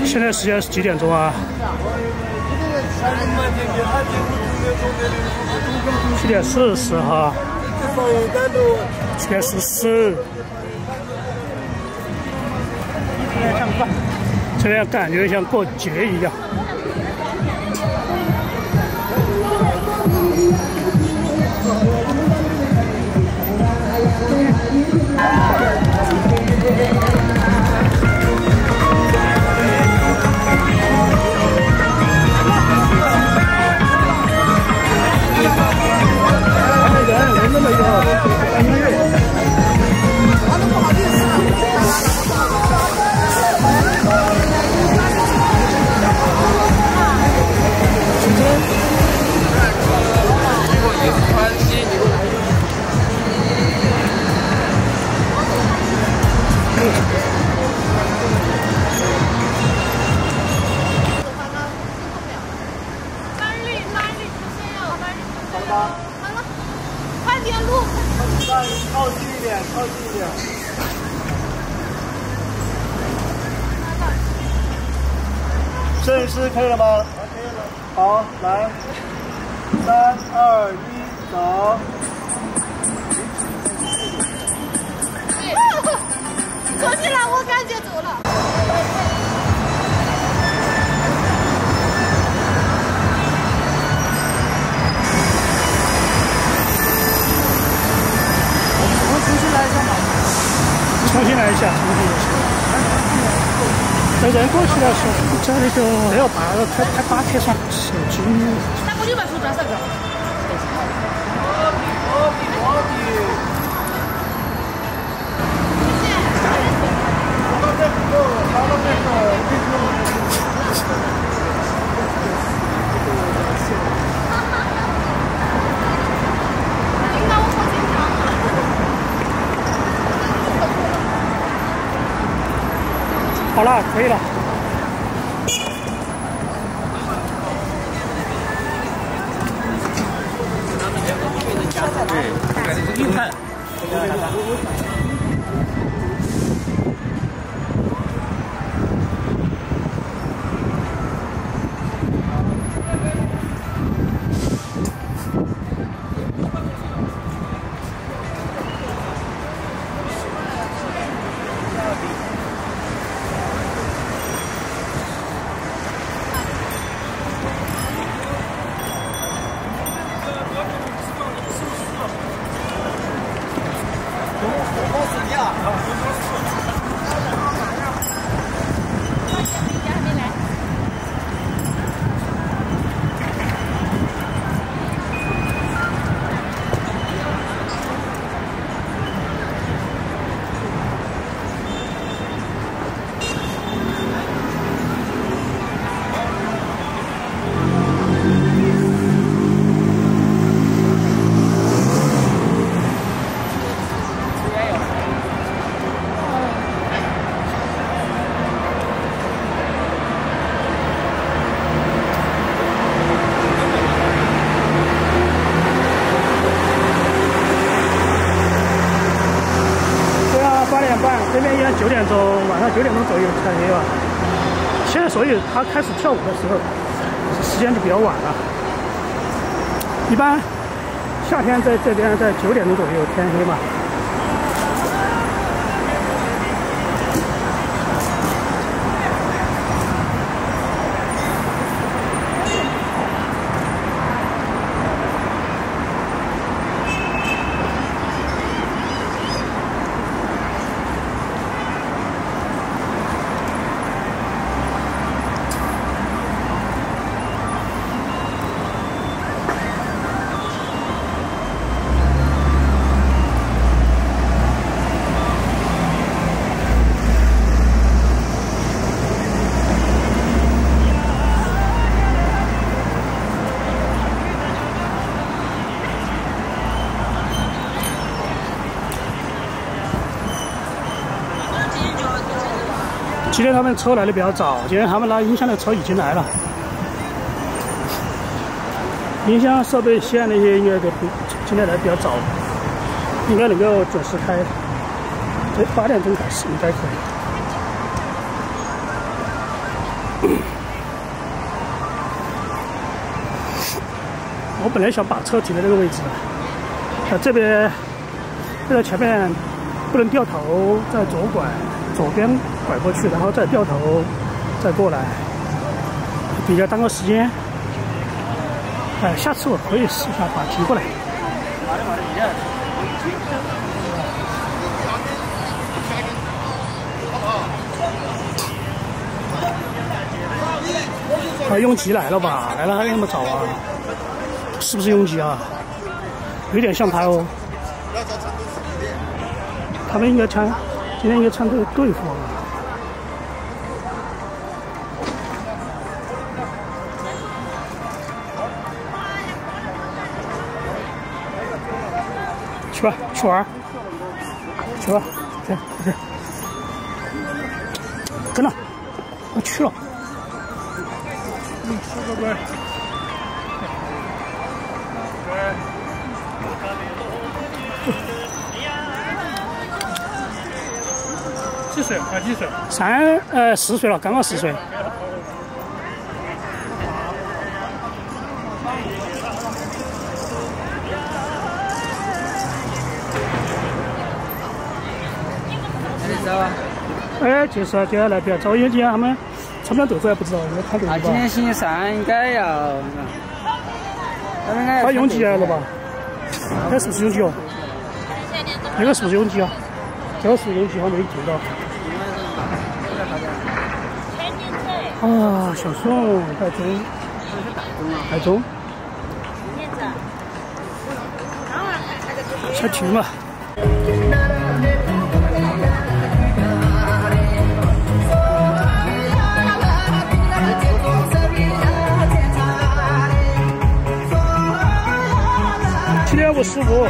现在时间是几点钟啊？7:40哈，7:40。这边感觉像过节一样。 靠近一点，靠近一点。摄影师可以了吗？可以了。好，来，3、2、1，走。 出去了，我感觉走了。 重新来一下，等人过去的时候，这里就不要打了，太大太爽，手机。 那我就把手转这个。 好了，可以了。对，硬汉。这边应该9点钟，晚上9点钟左右开黑吧。现在所以他开始跳舞的时候，时间就比较晚了。一般夏天在这边在9点钟左右天黑嘛。今天他们车来的比较早，今天他们拉音箱的车已经来了。音箱设备线那些应该都今天来比较早，应该能够准时开。这8点钟开始应该可以。 我本来想把车停在这个位置的，这边这个前面不能掉头，再左拐，左边拐过去，然后再掉头，再过来，比较耽搁时间。下次我可以试一下把停过来。拥挤来了吧？来了还那么早啊？是不是拥挤啊？有点像他哦。他们应该今天应该穿队服啊。去吧，去玩，去吧，去，跟了，我去了。吃个乖。几岁？快几岁？10岁了，刚刚10岁。介绍接下来不要找眼睛，他们穿不了豆腐还不知道，应该看豆腐吧。 今天星期三应该要。 他拥挤来了吧？那是不是拥挤哦？那个是不是拥挤啊？这个是拥挤，我没听到。啊，小宋，台中。才停了。7.55。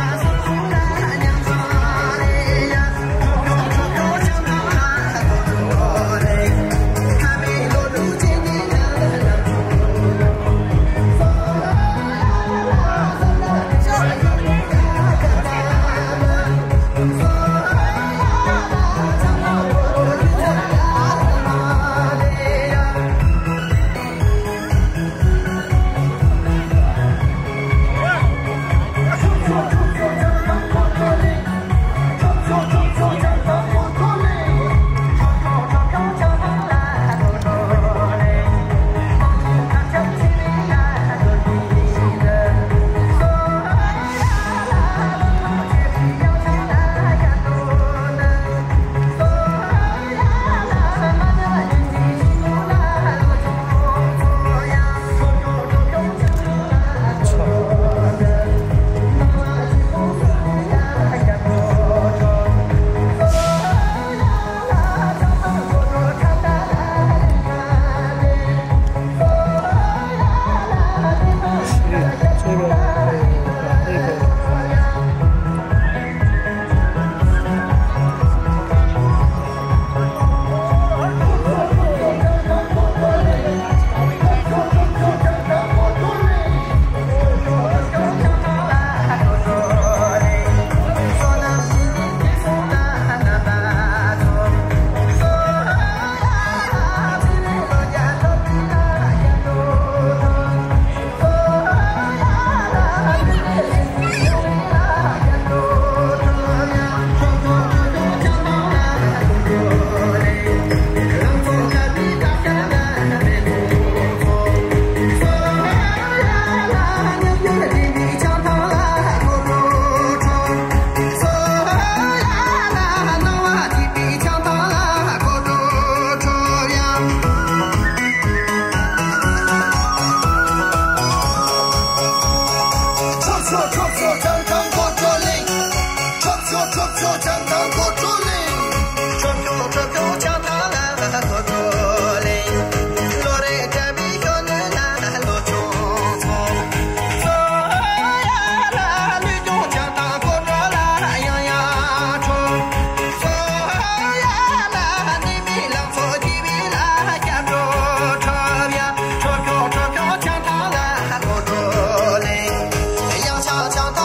江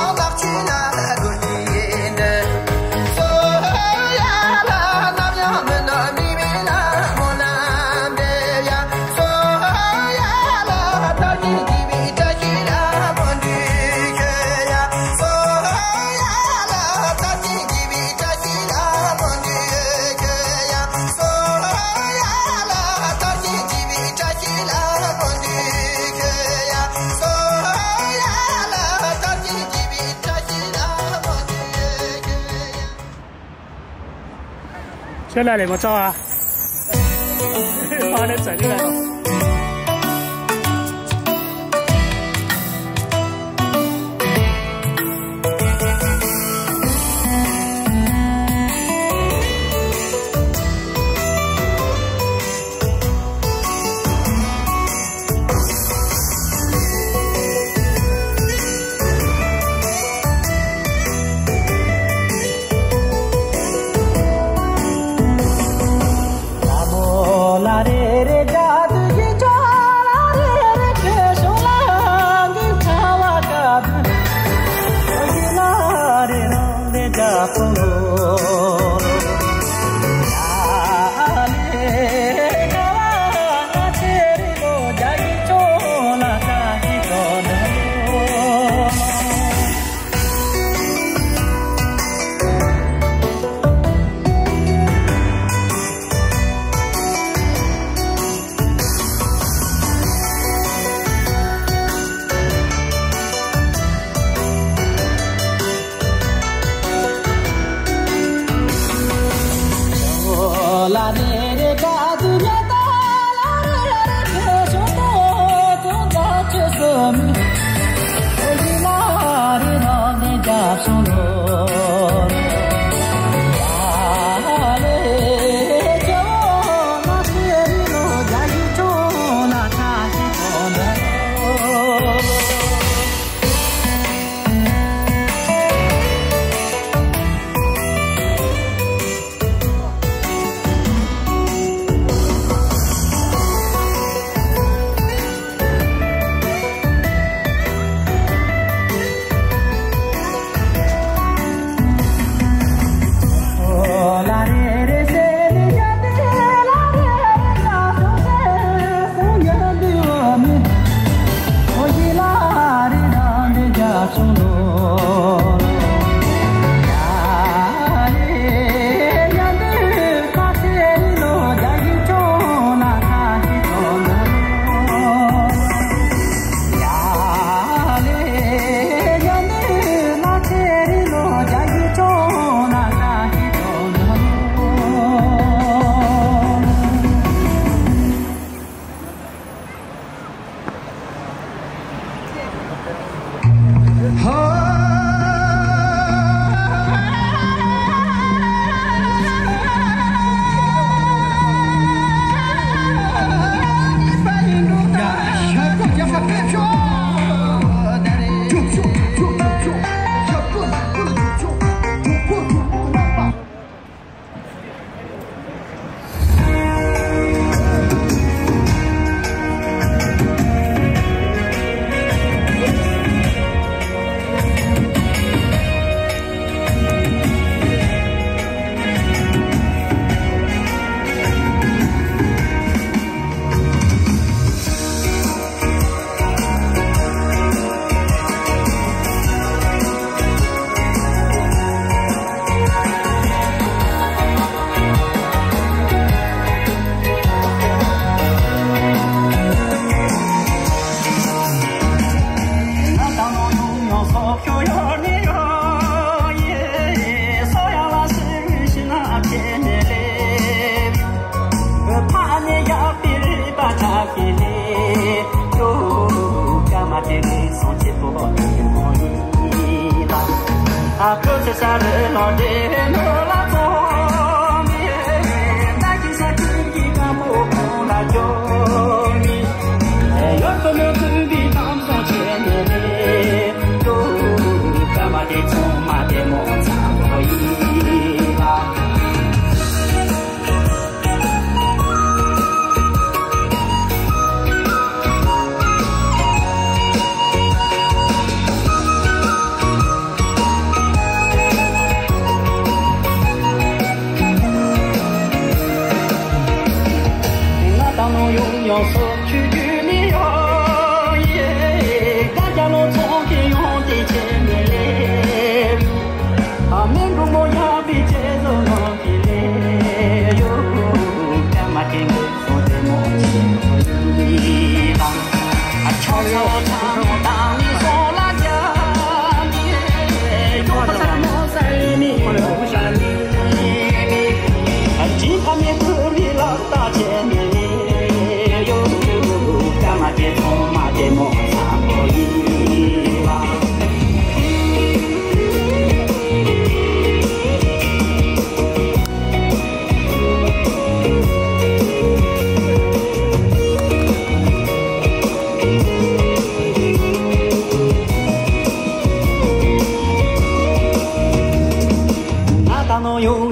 就来那么早啊？8点整就来了。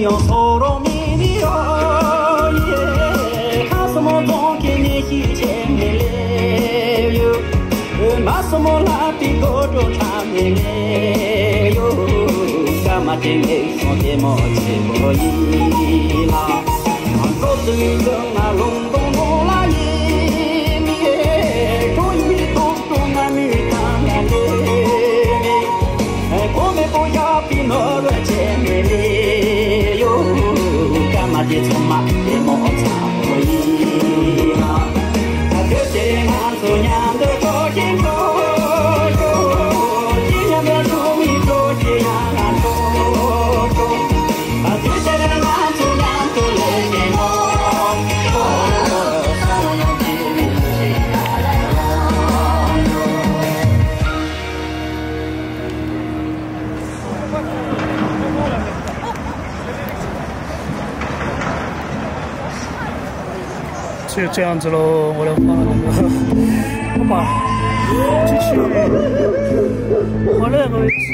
娘서로 미니요 예 가슴을 동키니 희쟁해요 마스모 라피고도 참해요 까마쟁이 손대모 제보이라 안고등이정 알롱동몰라이 미에 돈이 동동함이 당하네 고메보야 비너를 제메요 까마지 정말 대모 참보이라 그때 한 소년도 거긴 就这样子喽，我的话我把继续往那个位置。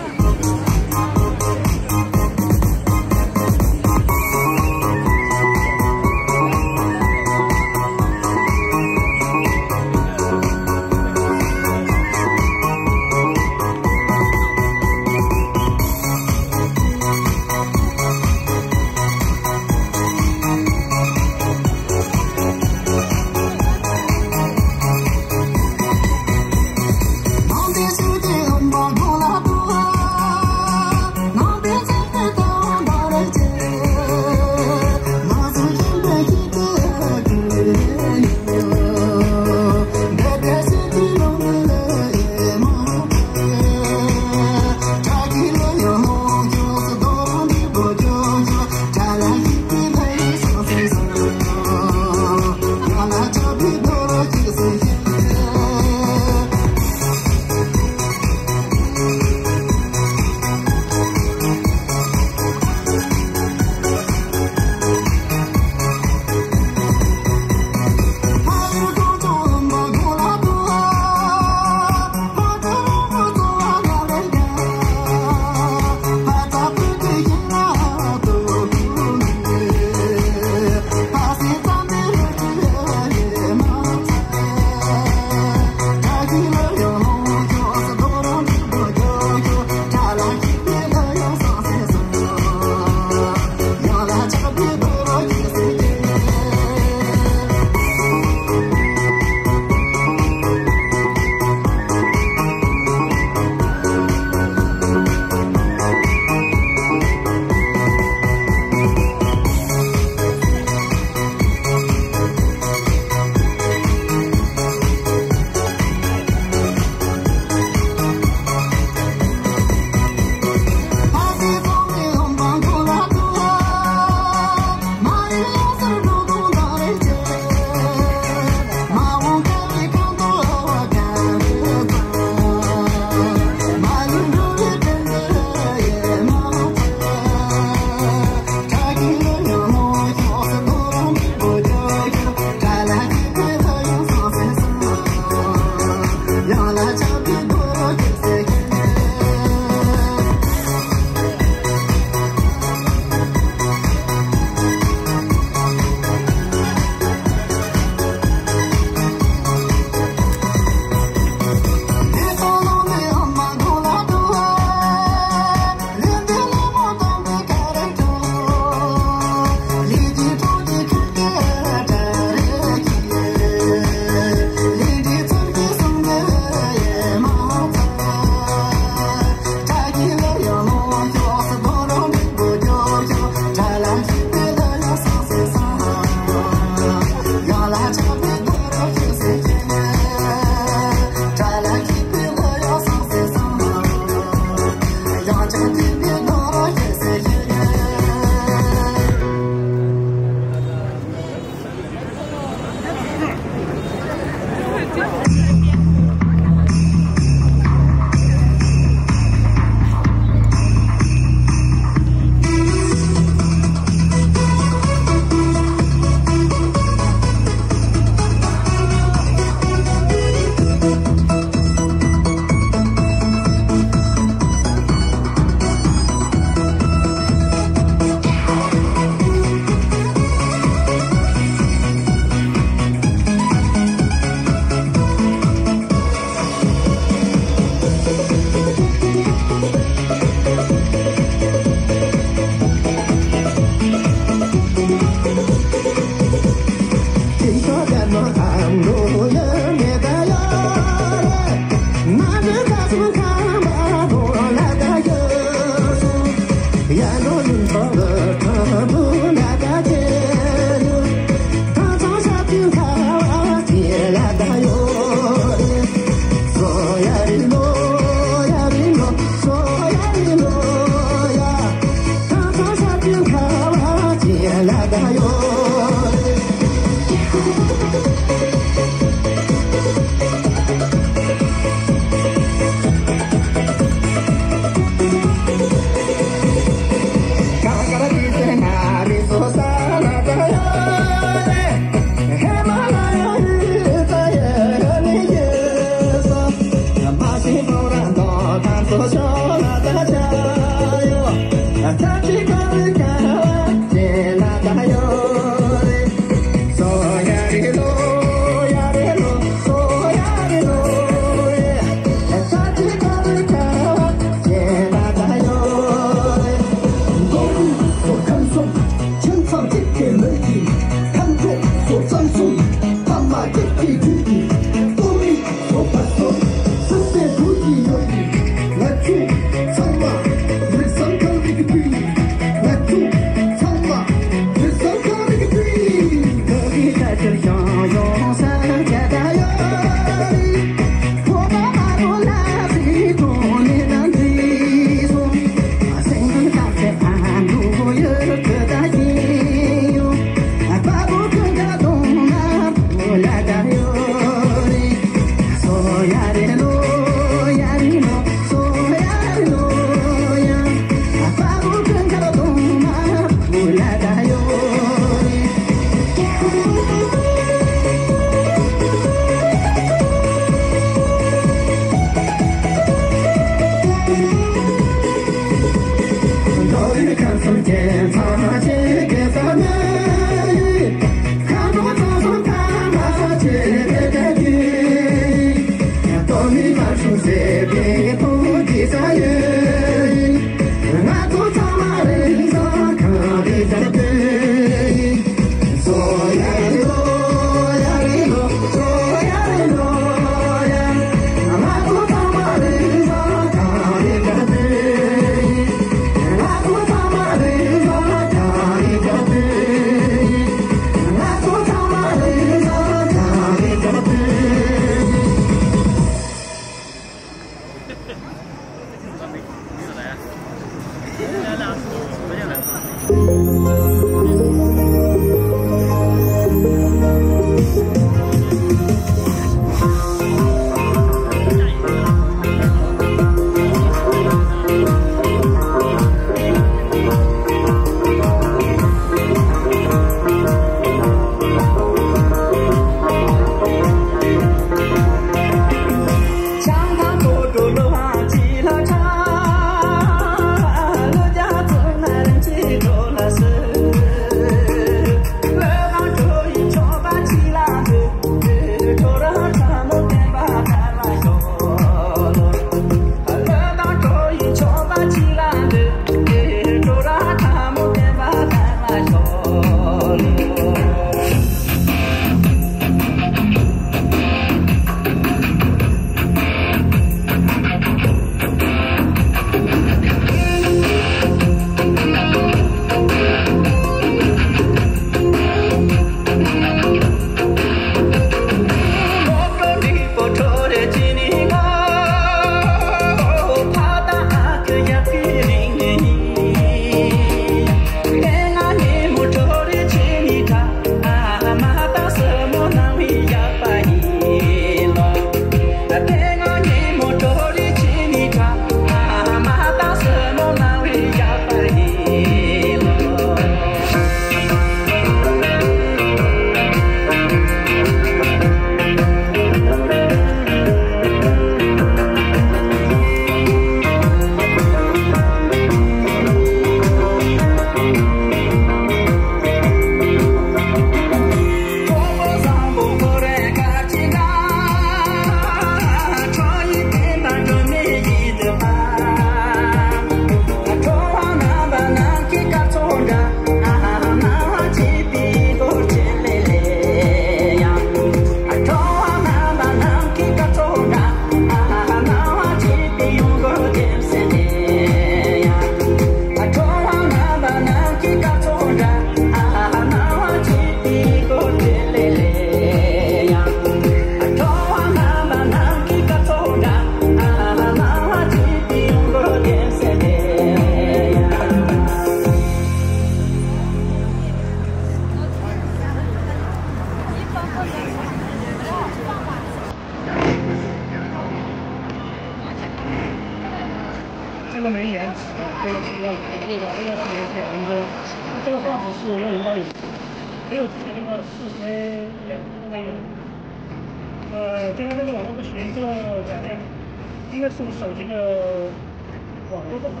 个没延迟，这个是要这个是2分钟，这个画质是1080，没有之前那个40那个。今天这个网络不行，这个应该是我手机的网络不好。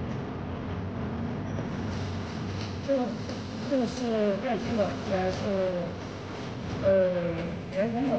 这个是变频的，这还是原生的。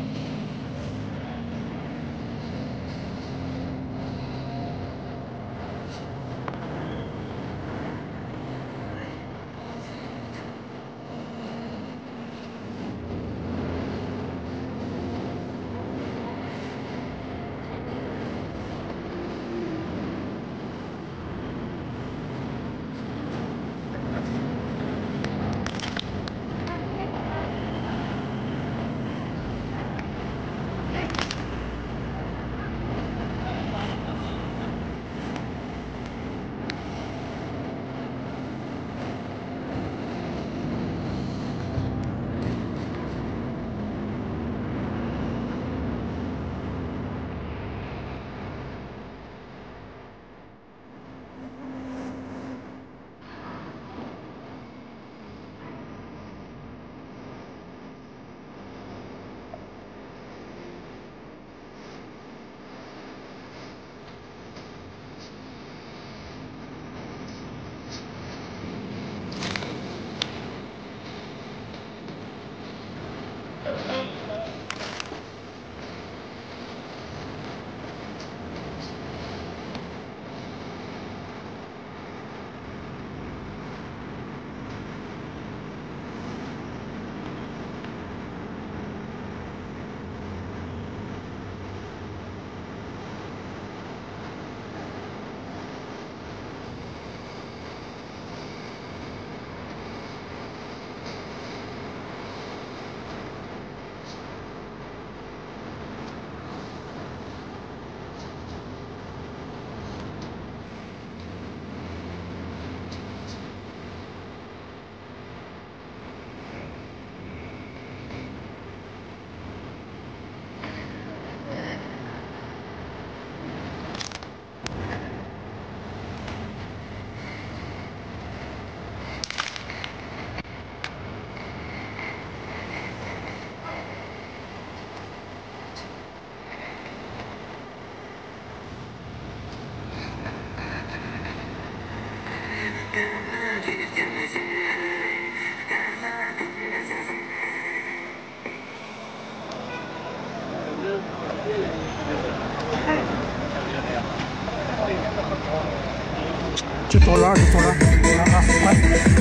就左转，就左转，啊，快！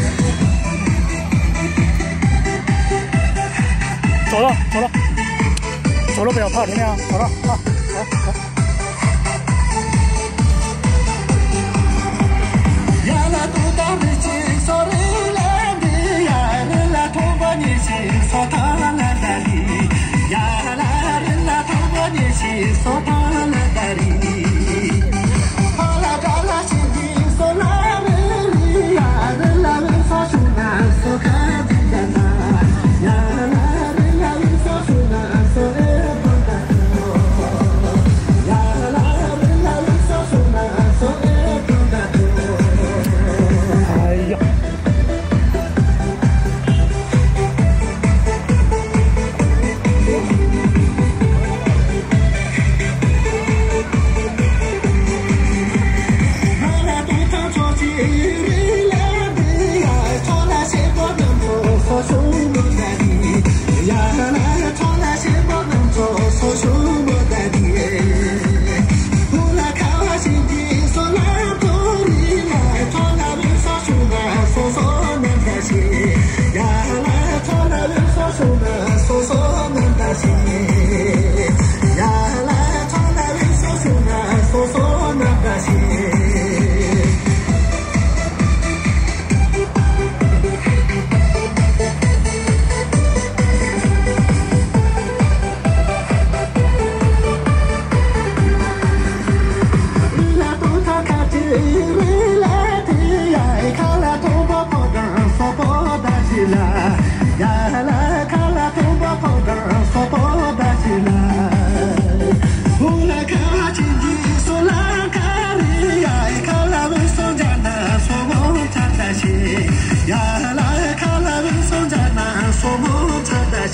走了，走了，走了，不要怕，怎么样？走了，啊，好，好。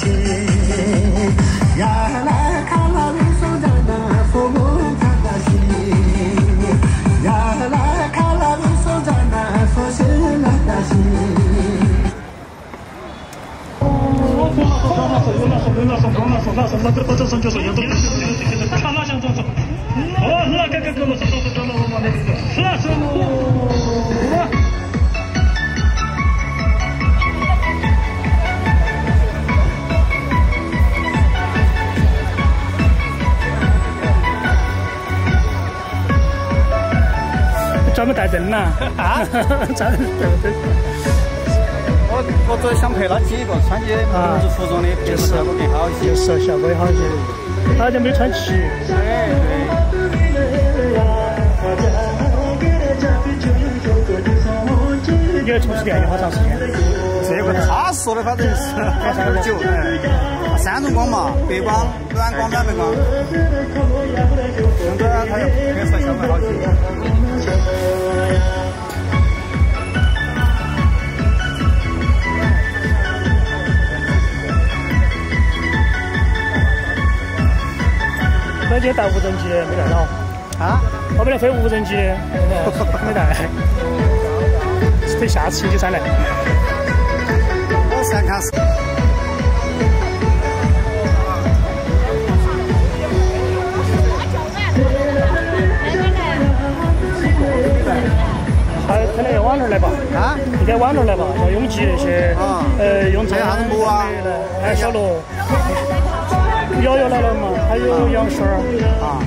专门带灯呐！啊，专门带灯。 我主要想拍那几个穿起民族服装的，拍摄效果更好一些。 是效果也好一些。他就没穿齐。 哎， 对。你要从事电影好长时间？ 这个他说的反正是有点久，哎，3种光嘛，白光、软光、软白光，用这它就拍摄效果好些。 那今天带无人机没带到啊？ 我本来飞无人机的，没带，等下次星期3来。 我先看。 还可能要往那儿来吧？ 啊？ 应该往那儿来吧？要永吉那些，永昌、 啥子路啊？ 还有小罗。瑶瑶来了嘛，还有杨婶儿啊。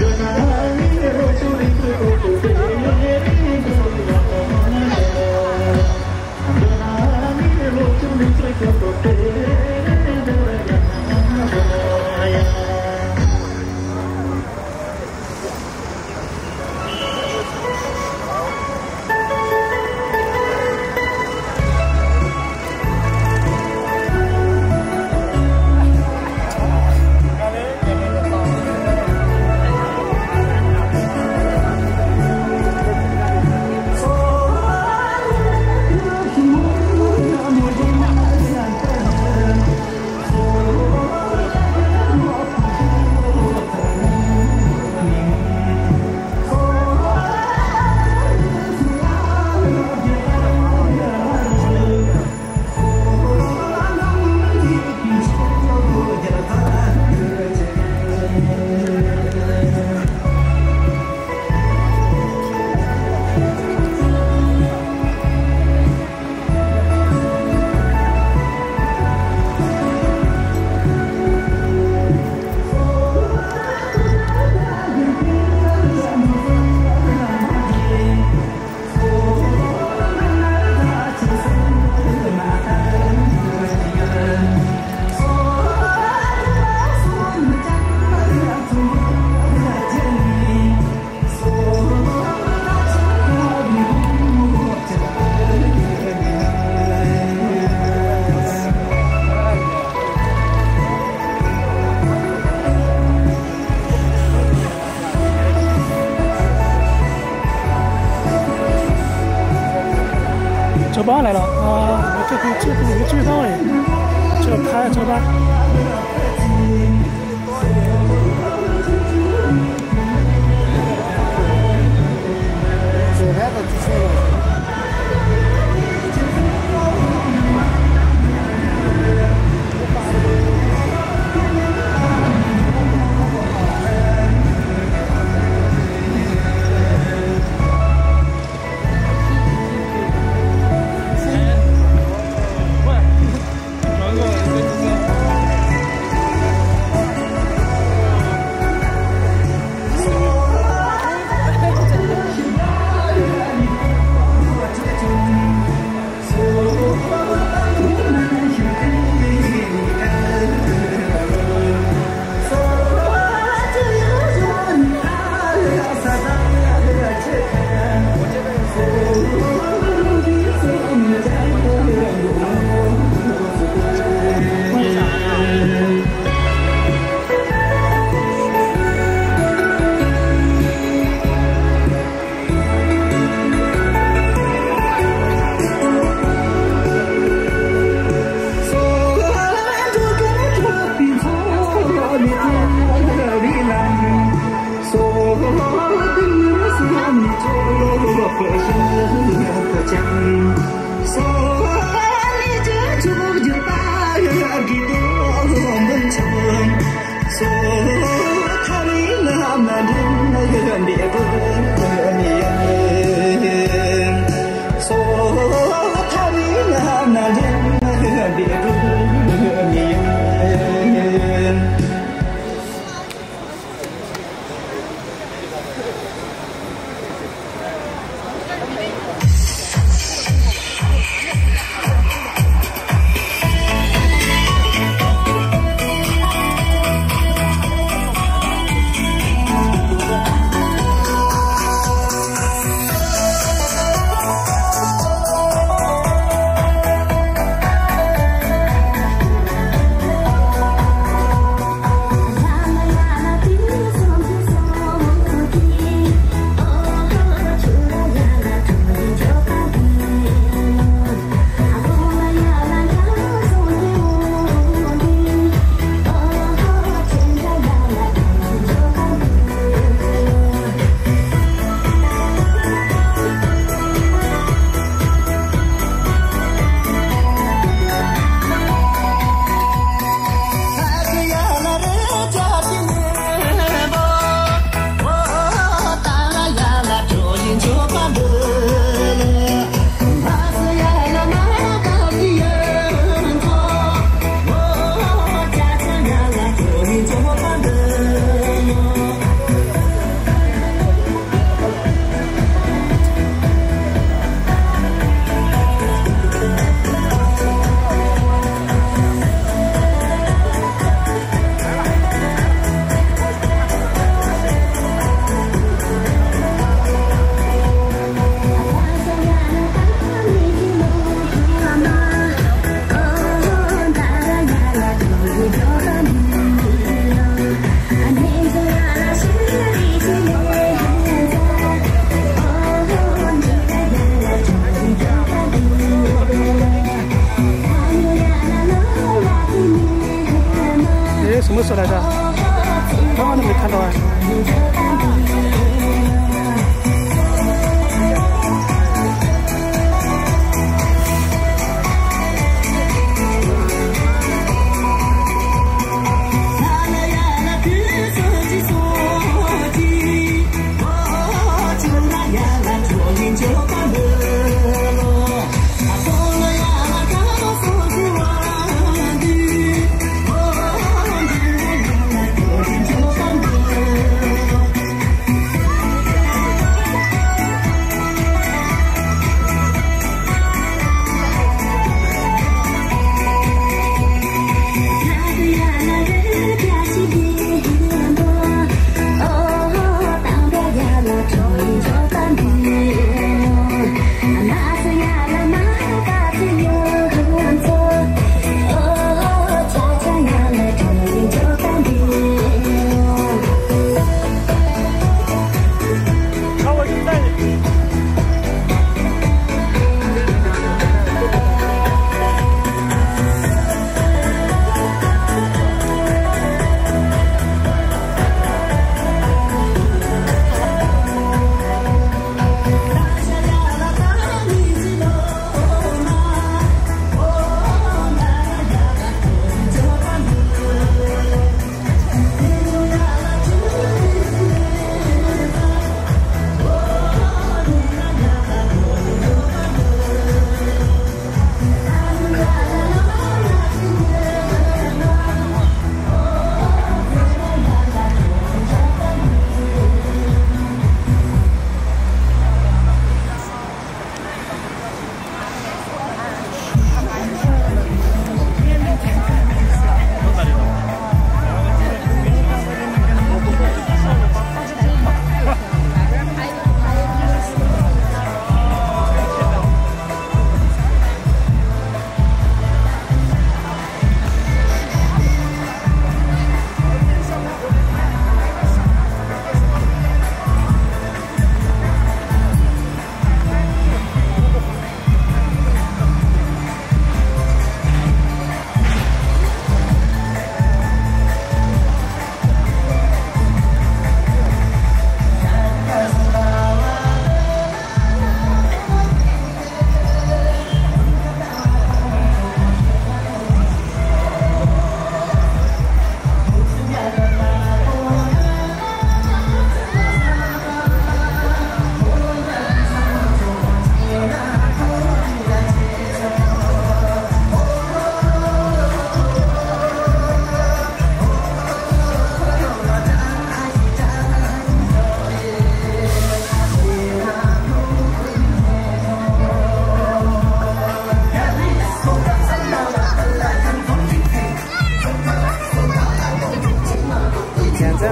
走吧来了啊！这个最高哎，这个开走吧。 什么时候来的？刚刚都没看到啊。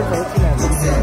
走起来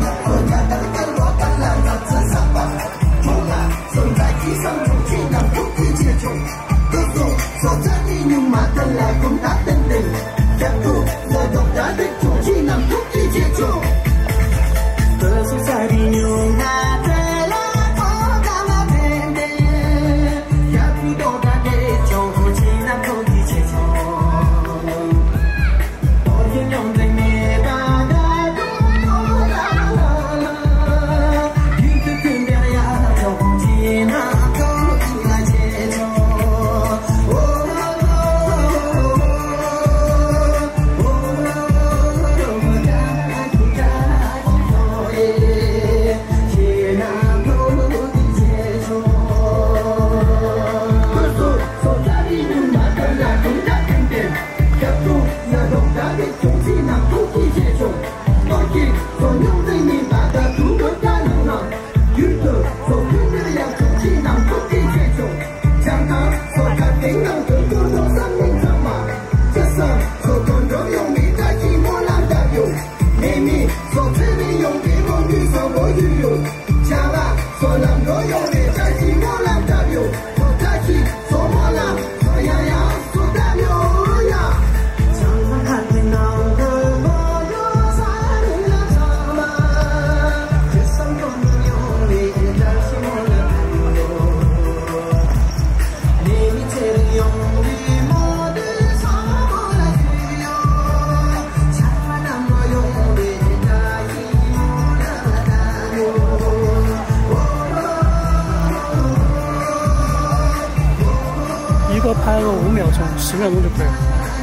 拍个5秒钟、10秒钟就可以了。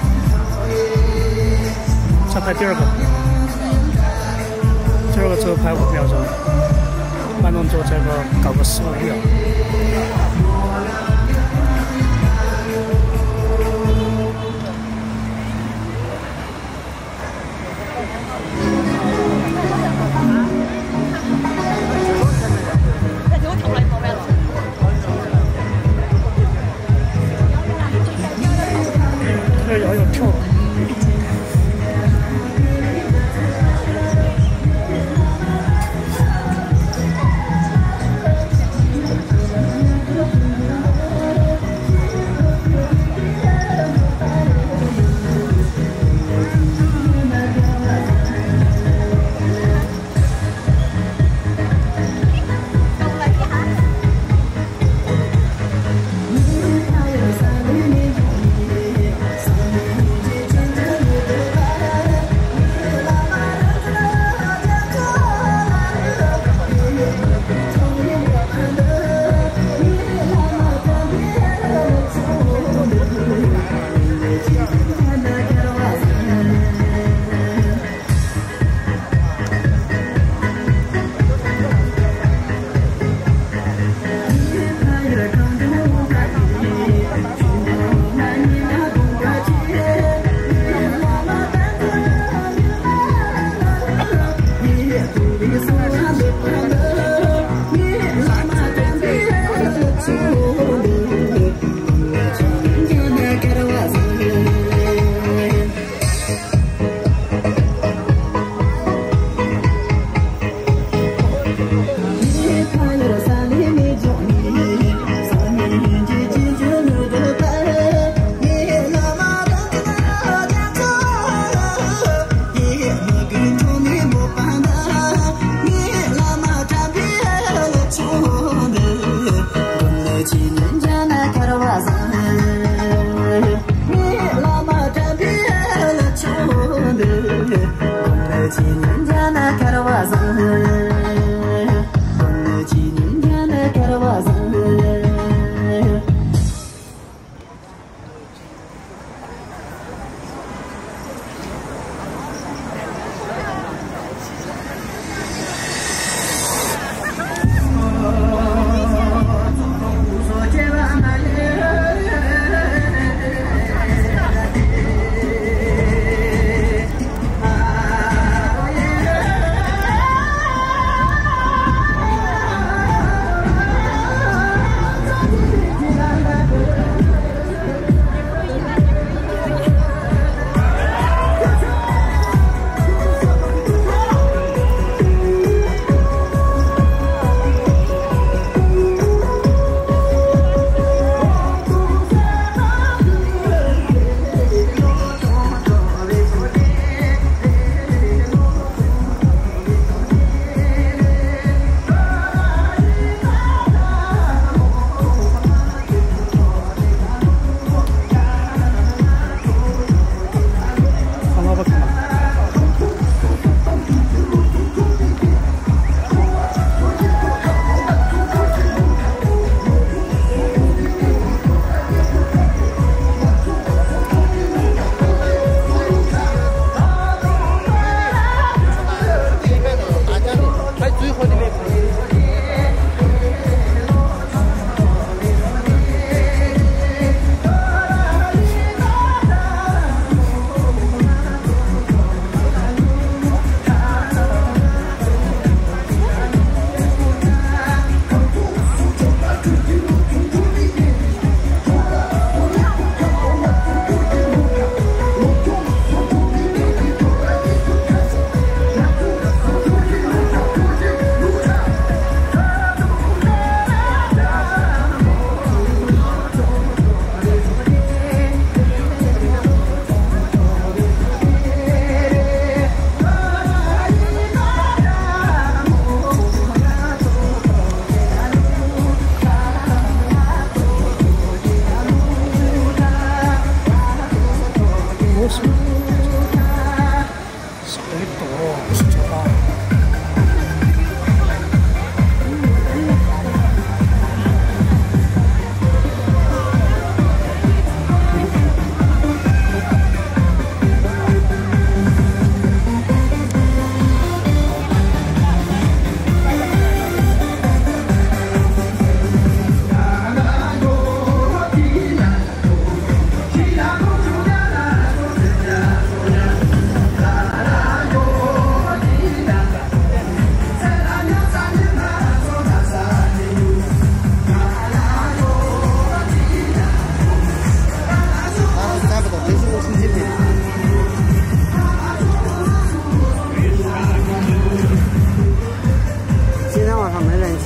再拍第二个，第二个之后拍5秒钟，慢动作这个搞个15秒。这摇摇跳。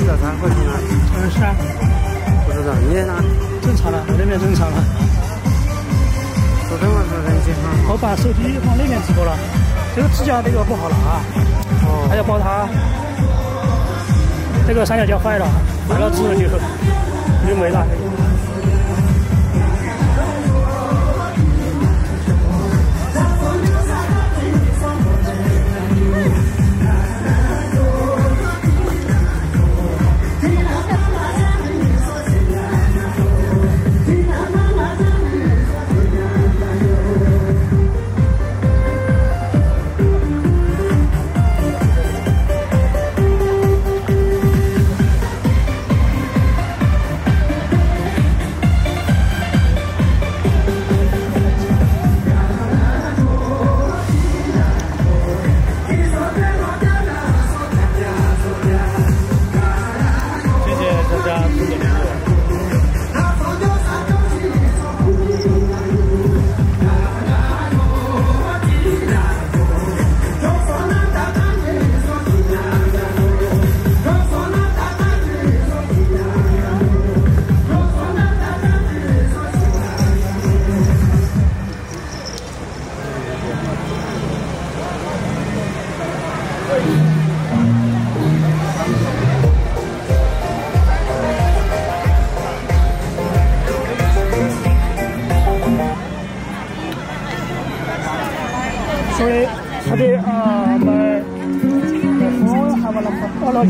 道他合群了。 是啊。 不知道你呢？ 正常了，那边正常了。 昨天晚上人气很好。 我把手机往那边直播了，这个支架这个不好拿，还要包它。这个三脚架坏了，坏了之后就没了。Sorry, tadi my phone have a lot of problem.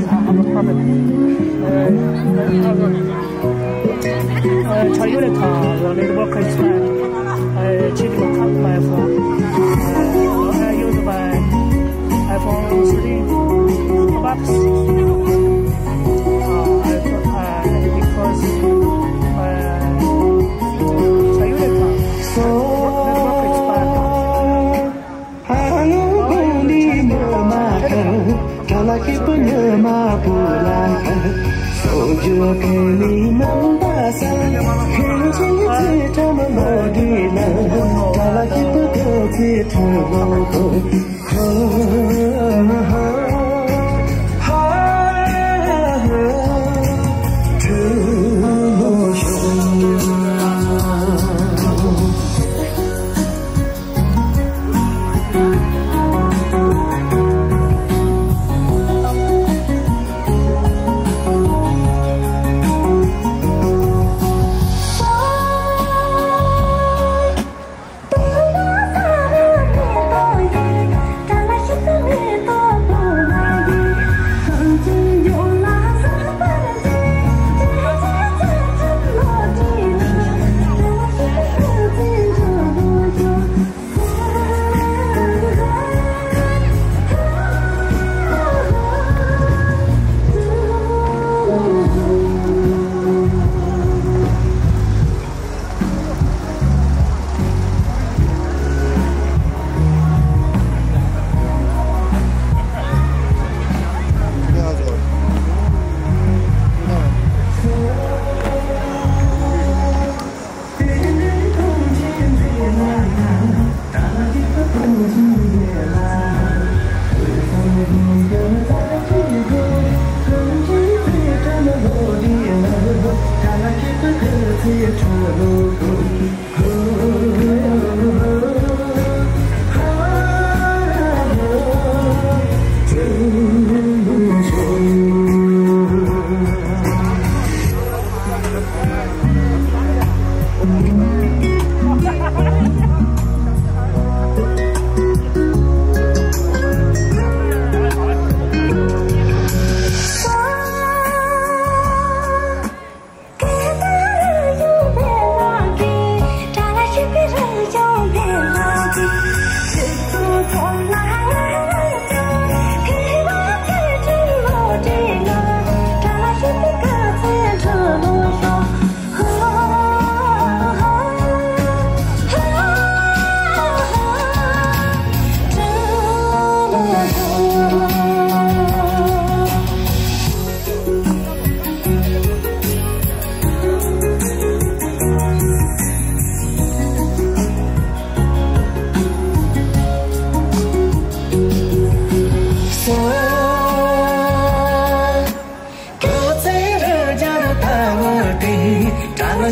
Toyota network is bad. I changed my phone. I use my iPhone 13 Max. Because Toyota network is bad. Kalaki penyema pulang Sojo kini membasan Kini cerita memodina Kalaki pekerti terbawa Hãy subscribe cho kênh Ghiền Mì Gõ để không bỏ lỡ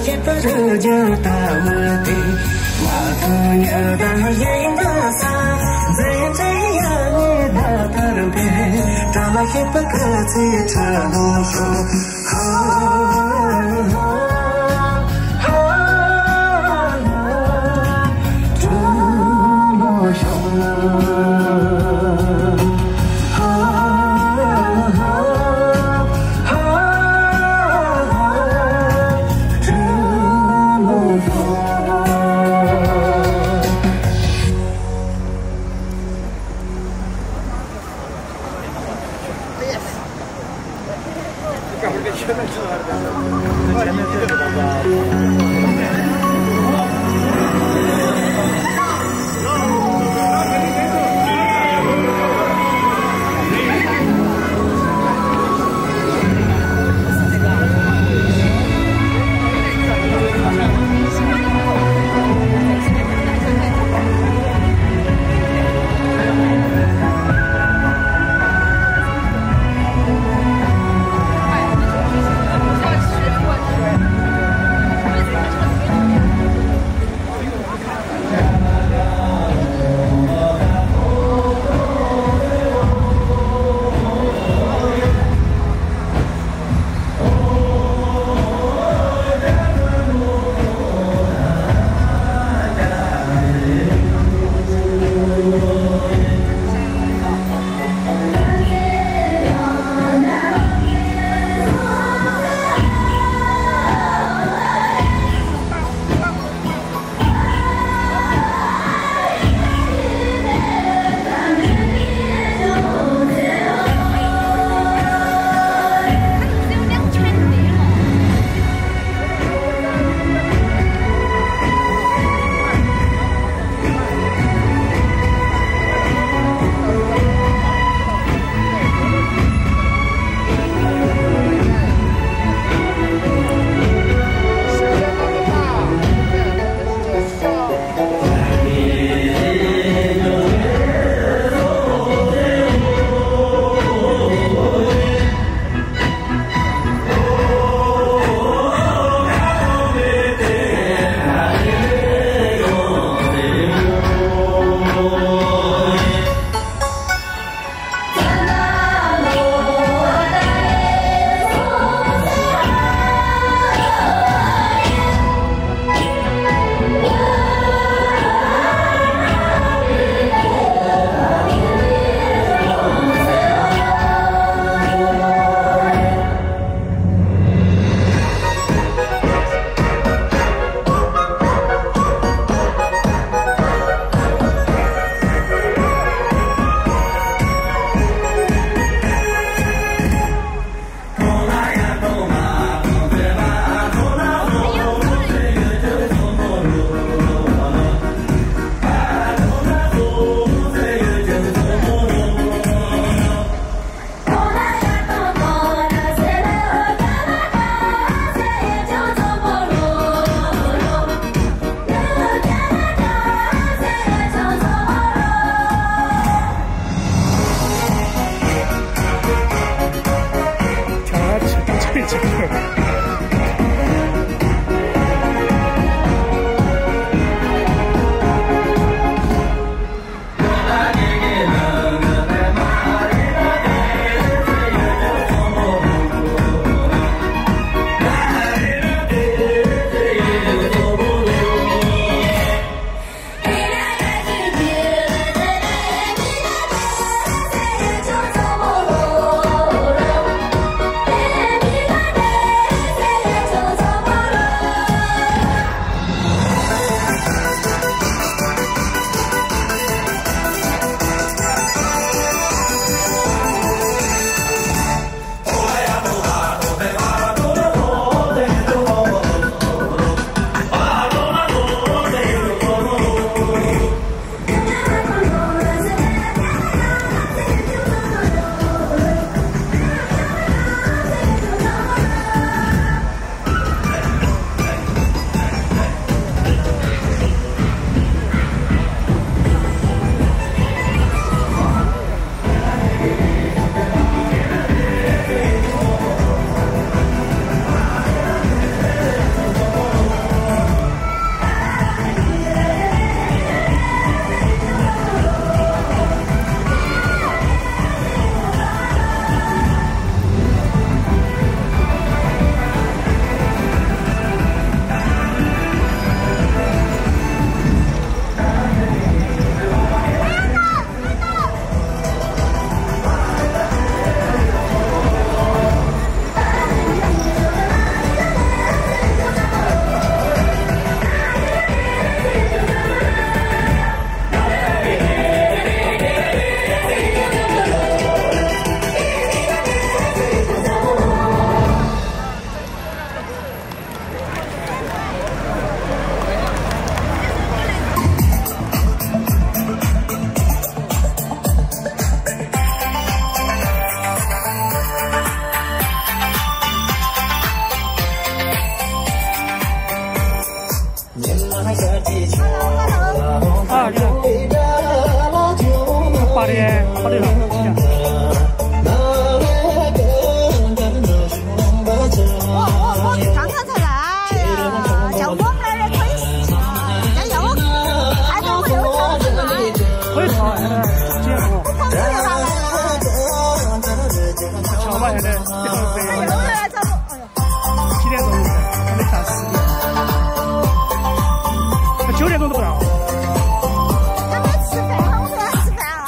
也不如就打我的，马头要打人的伞，这样你打他人别，打了也不可自扯弄说。 好的了。 我刚刚才来，叫我们那儿可以试啊，要我看到我有厂子卖， 可以炒现在几点钟？ 厂子又拿来了。 瞧吧，现在又来找我，哎呦， 几点钟？还没看10点，9点钟都不到。 还没吃饭，我们要吃饭啊！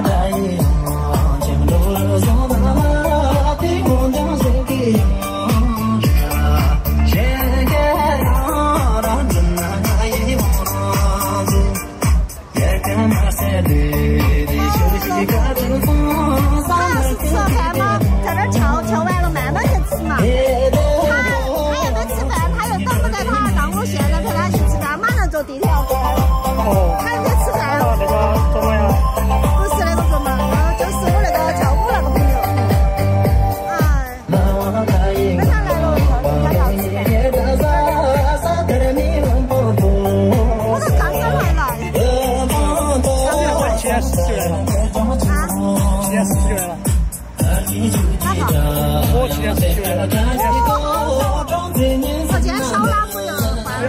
在那儿瞧完了，慢慢去吃嘛。他又没吃饭，他又等不在他，让我现在陪他去吃饭，马上坐地铁要过来了。 哦。 他又没吃饭。 那个做么呀？ 不是那个做嘛，就是我那个叫我那个朋友。哎。等他来了以后，人家要吃饭。我都刚刚来了。 我7点40就来了。7点40就来了。 哪个？ 我7点40就来了。 我今天少拿不要换。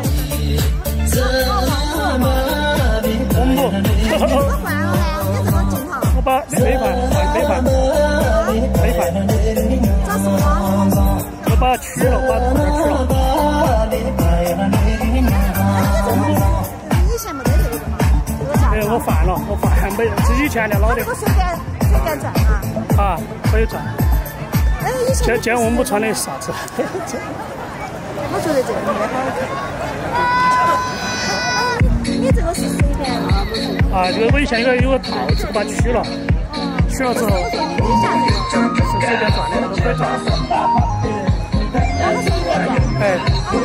我换了呀，你这个镜头。 我把没换。 咋说啊？ 我把取了，把图片取了。 以前没得这个嘛？ 哎，我换了，没自己钱的老的。 这个随便赚啊。 啊，可以赚。 哎，以前。 今天我们穿的啥子？ 我觉得这个没好。你这个是随便啊，不是？ 啊，这个我以前有个套子，把它取了，取了之后是随便赚的，都可以赚。哎。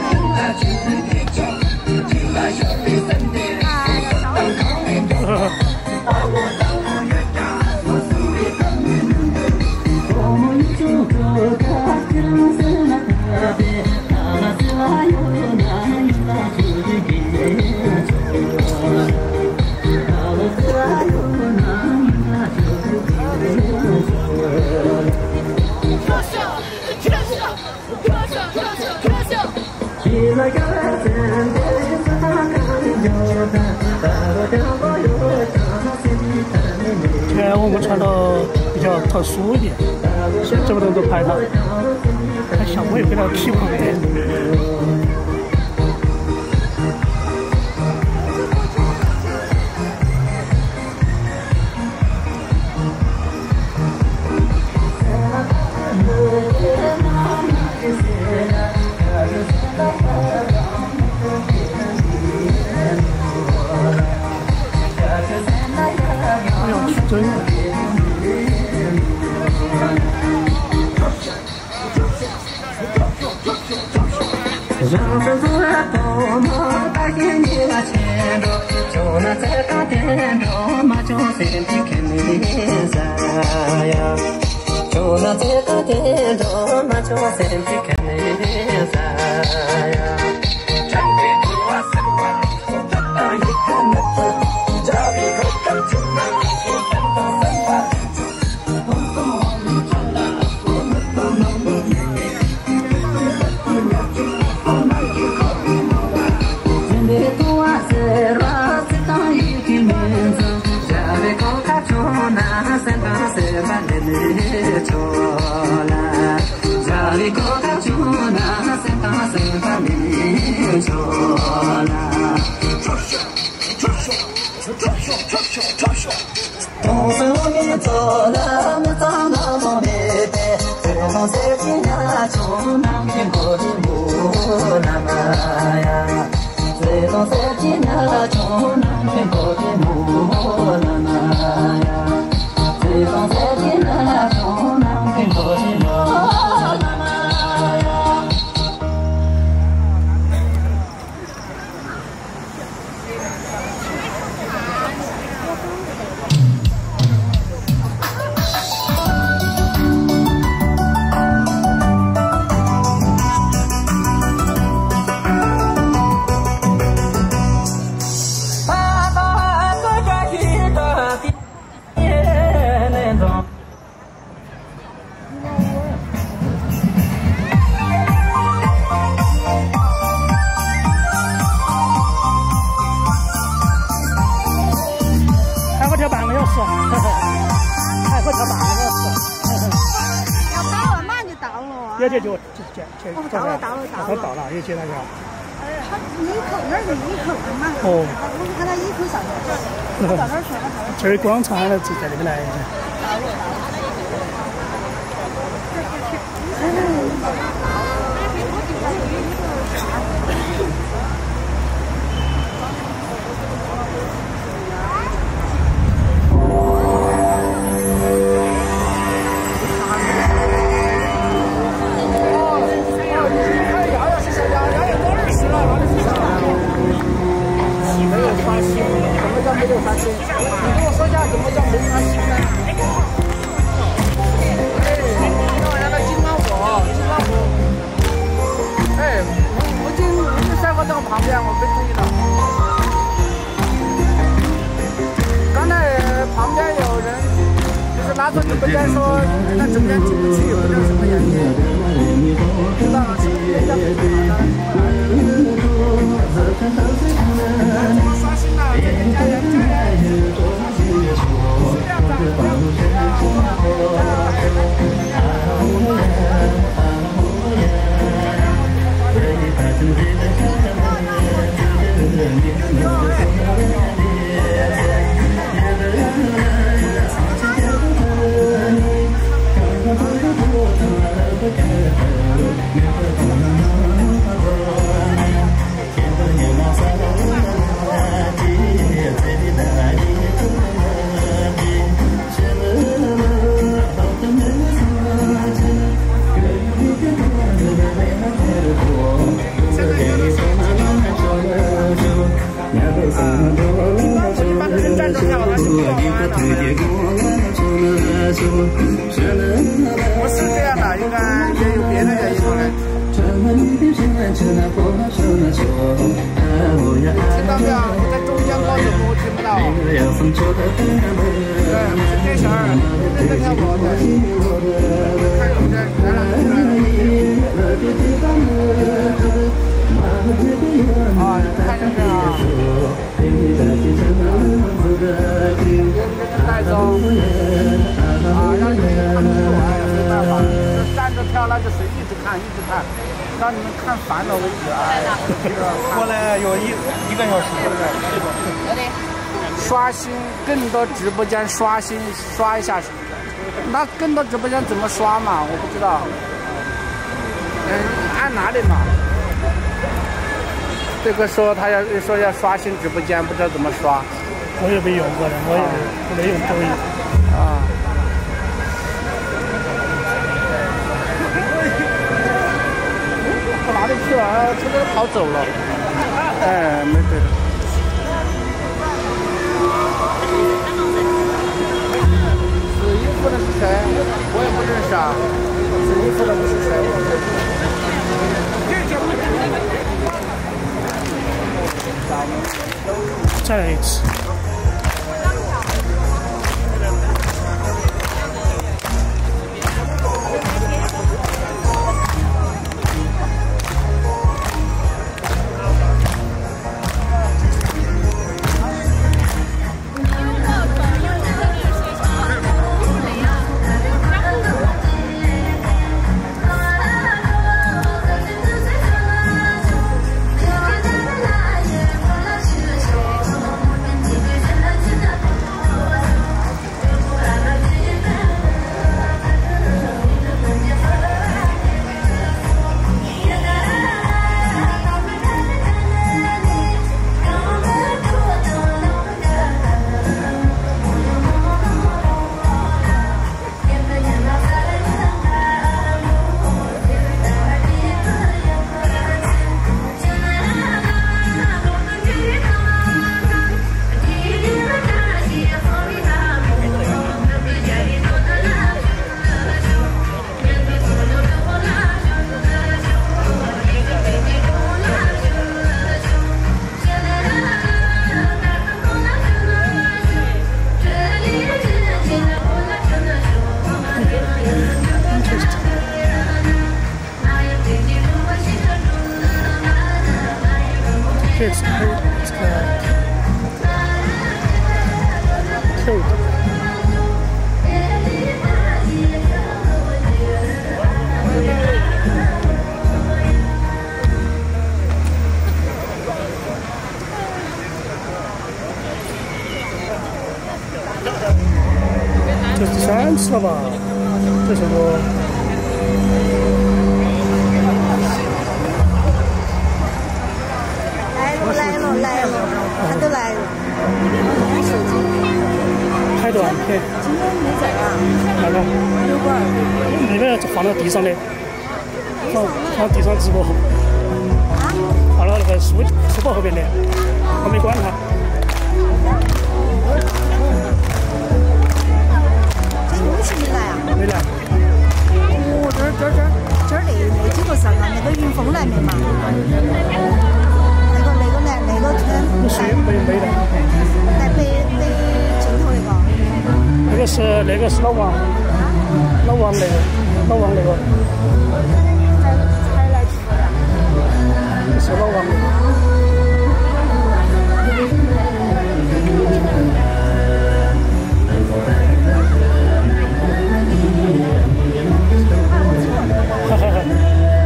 今天我们穿的比较特殊一点，这么多人都拍他，看小朋友给他起旁边。真的。 人生走了多么大给你那钱多，就那在大店中嘛就身体肯定噻呀，就那在大店中嘛就身体肯定噻呀。东手面走了，没找那么美的，最后在天涯中南边过的木那么呀，最后在天涯中南边过的木那么呀，最后在天涯中南边过的木那么呀。爸爸，这个一个的。 要解决到了， 又接那个。 他一口那是一口的嘛。 哦。 我看他一口上去，他到哪儿去了？ 这儿广场了，就在那边来。 没有发现，你跟我说一下怎么叫没发现呢？要让他金刚火，哎，我就在我这个旁边，我没注意到。刚才旁边有人就是拿着直播间说，那中间进不去，有点什么原因？知道了，是不是人家不好的？怎么刷新了？加油！不是这样的，应该也有别的原因可能。听到没有？你在中间高怎么我听不到？对，是这声儿，这条我的。看有这，来了。啊，看这个啊。带走啊，让你们看不出来，没办法，站着跳那就随一直看，让你们看烦了为止啊。 过来有一个小时。 刷新更多直播间，刷一下，那更多直播间怎么刷嘛？我不知道。按哪里嘛？这个说他要刷新直播间，不知道怎么刷。 我也没用过的，我也没用抖音。 啊。跑哪里去了？车都跑走了。哎，没对。洗衣服的是谁？我也不认识啊。洗衣服的不是谁？ 再来一次。 了吧？这首歌。 来了，他都来了。 拍短片。 今天没在啊？ 哪个？ 有馆。 那个放到地上的，放地上直播。 啊？ 放到那个书包后边的，我没管它。 这东西没来啊？ 没来。 哦，这儿那几个上啊，那个云峰来没嘛？那个村没来。 在北尽头那个。 那个是老王那个。 才来直播的。 是老王。哈哈哈。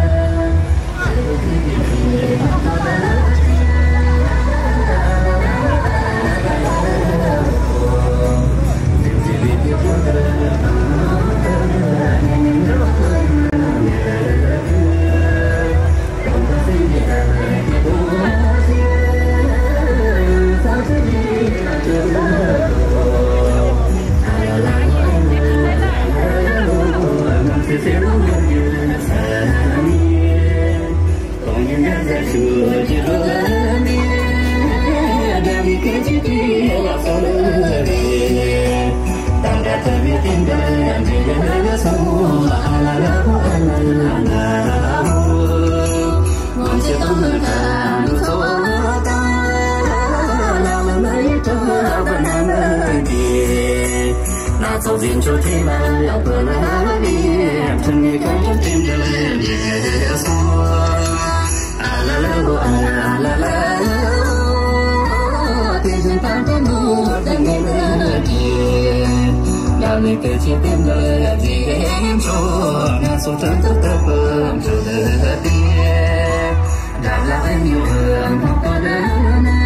走进秋天了，要不了你，趁你看着听着耶稣，啊啦啦哦啊啦啦哦，天上放着路在你的地，让你给前边的金主，那所真正的帮助的地，让拉很有很多人呢。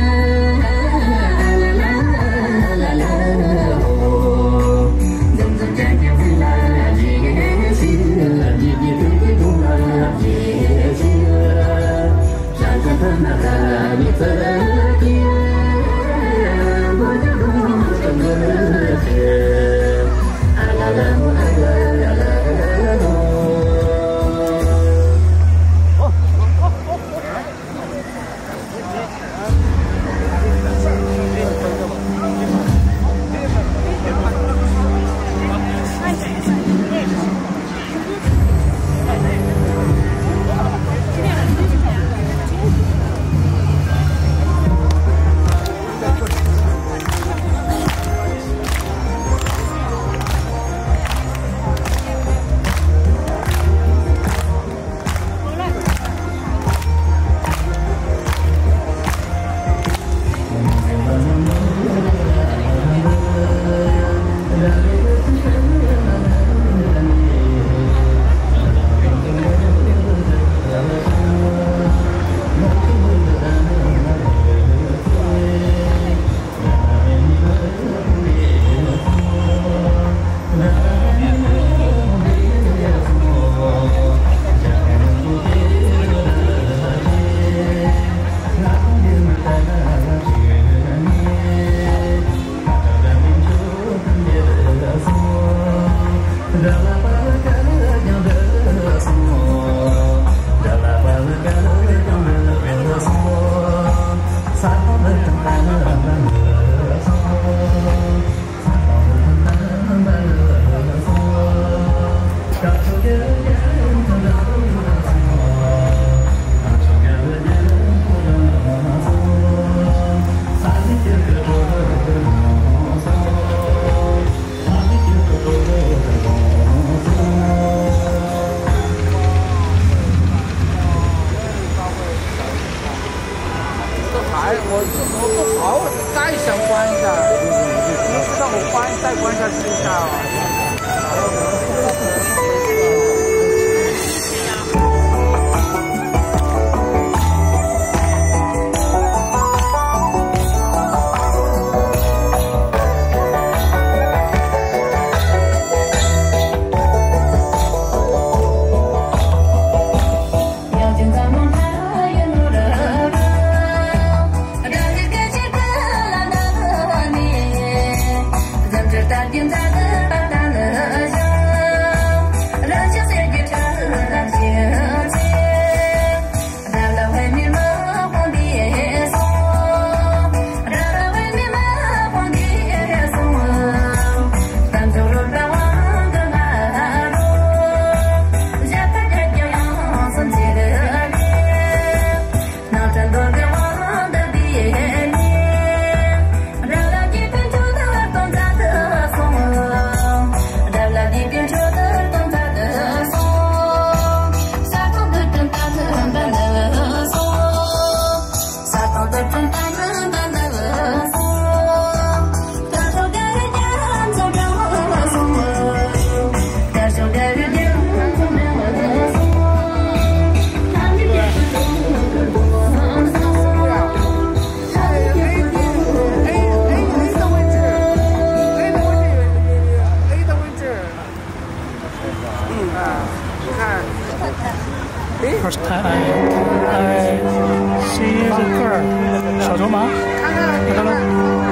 你看。 First time I see the girl， 小卓吗？看看。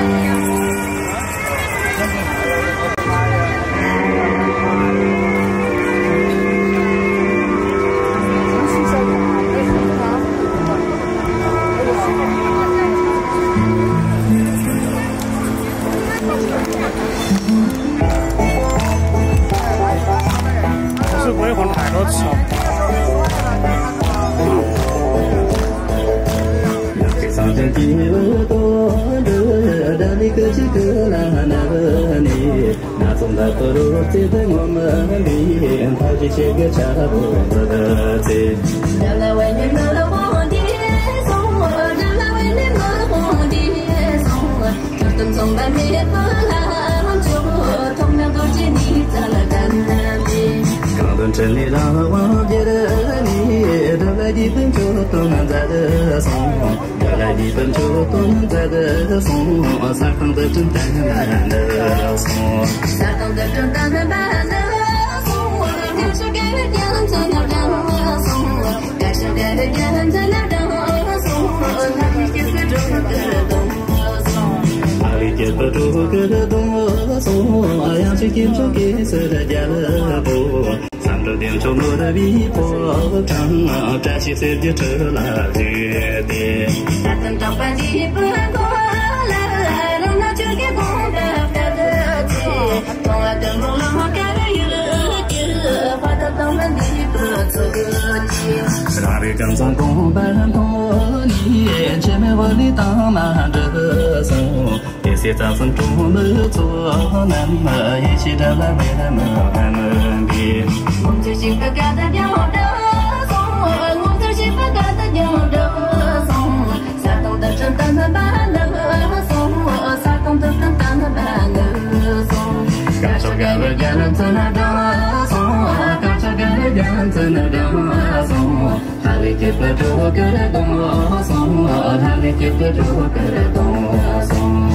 不是鬼混太多次了。 这里让我觉得你得来的本就都能在的送，得来的本就都能在的送，撒谎的真淡淡的送，撒谎的真淡淡的送，该是该的点在那让送，该是该的点在那让送，哪里结个中个东送，哪里结个中个东送，要去见着给谁的家了不？这点中路的逼迫长，扎起谁就成了决定。大灯照半地不过来，让那就给公的的气，从来灯笼让我改了一花的灯们的不自己。哪里刚上公办过年，前面我的当满着送，这些早晨中没做，那么一起的来为他们俺们的。我最喜欢干的鸟的送，我最喜欢干的鸟的送，撒动的真淡淡般的送，撒动的真淡淡般的送，感受感的人在那的送，感受感的人在那的送，他里接不住我个的东送，他里接不住我个的东送。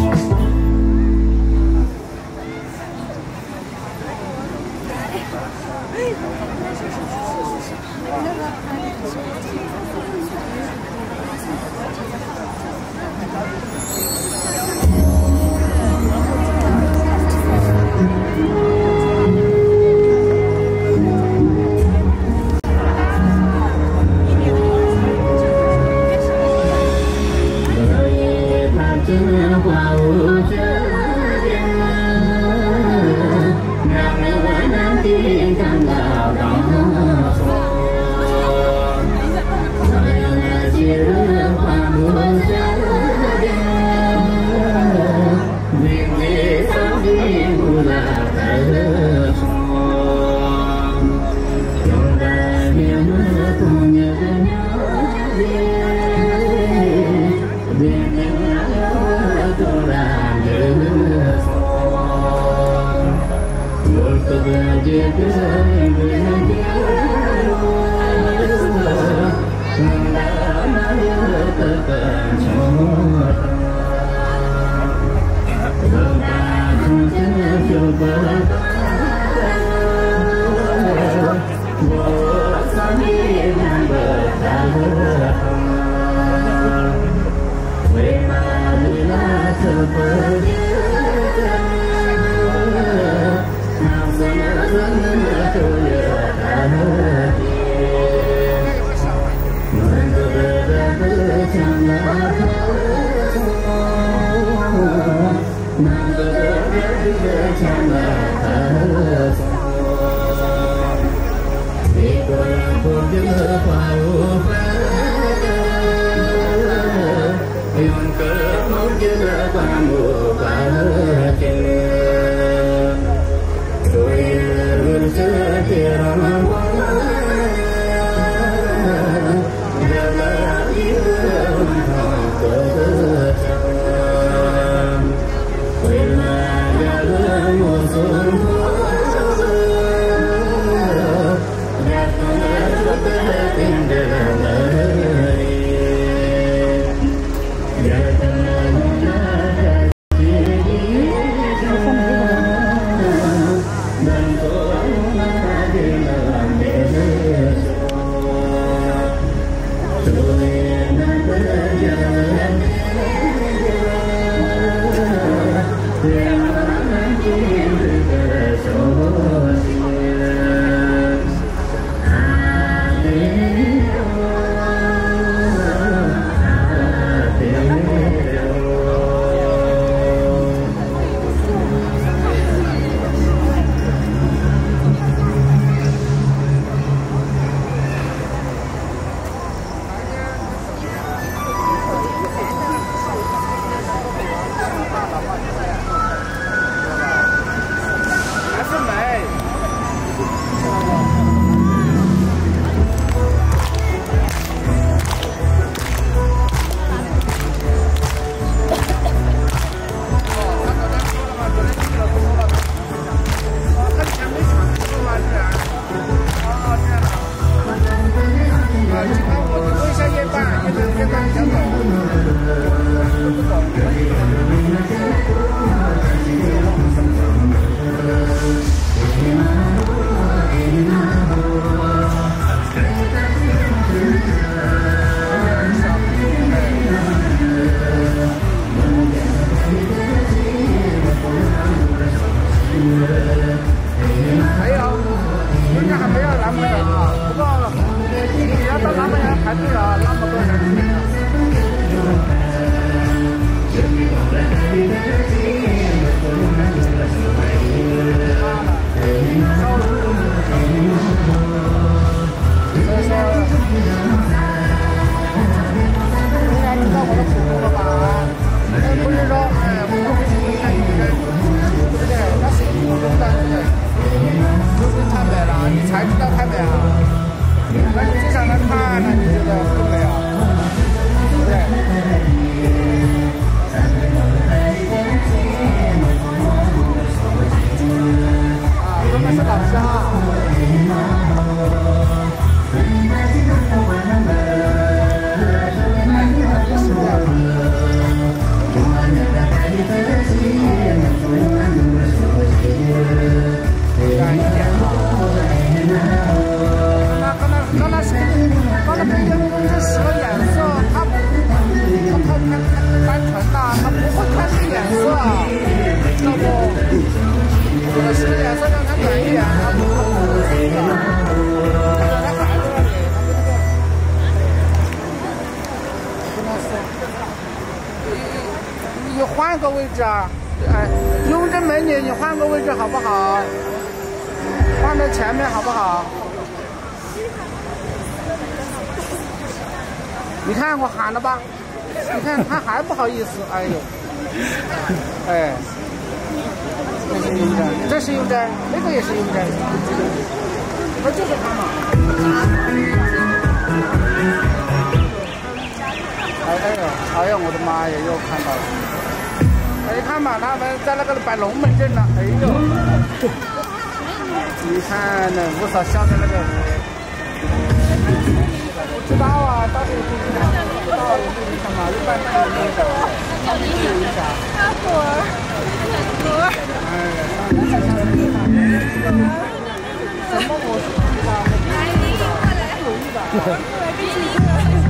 你换个位置啊！哎，雍正美女，你换个位置好不好？换到前面好不好？你看我喊了吧？你看他还不好意思，哎呦，哎，这是雍正，这是雍正，那个也是雍正，不就是他吗？哎呀，我的妈呀，又看到了！哎，看嘛，他们在那个摆龙门阵呢，哎呦！你看那吴嫂笑的那个，不知道啊，到时候不知道，不知道有没有影响嘛？一般都有影响，有影响。什么我是不知道，不容易的。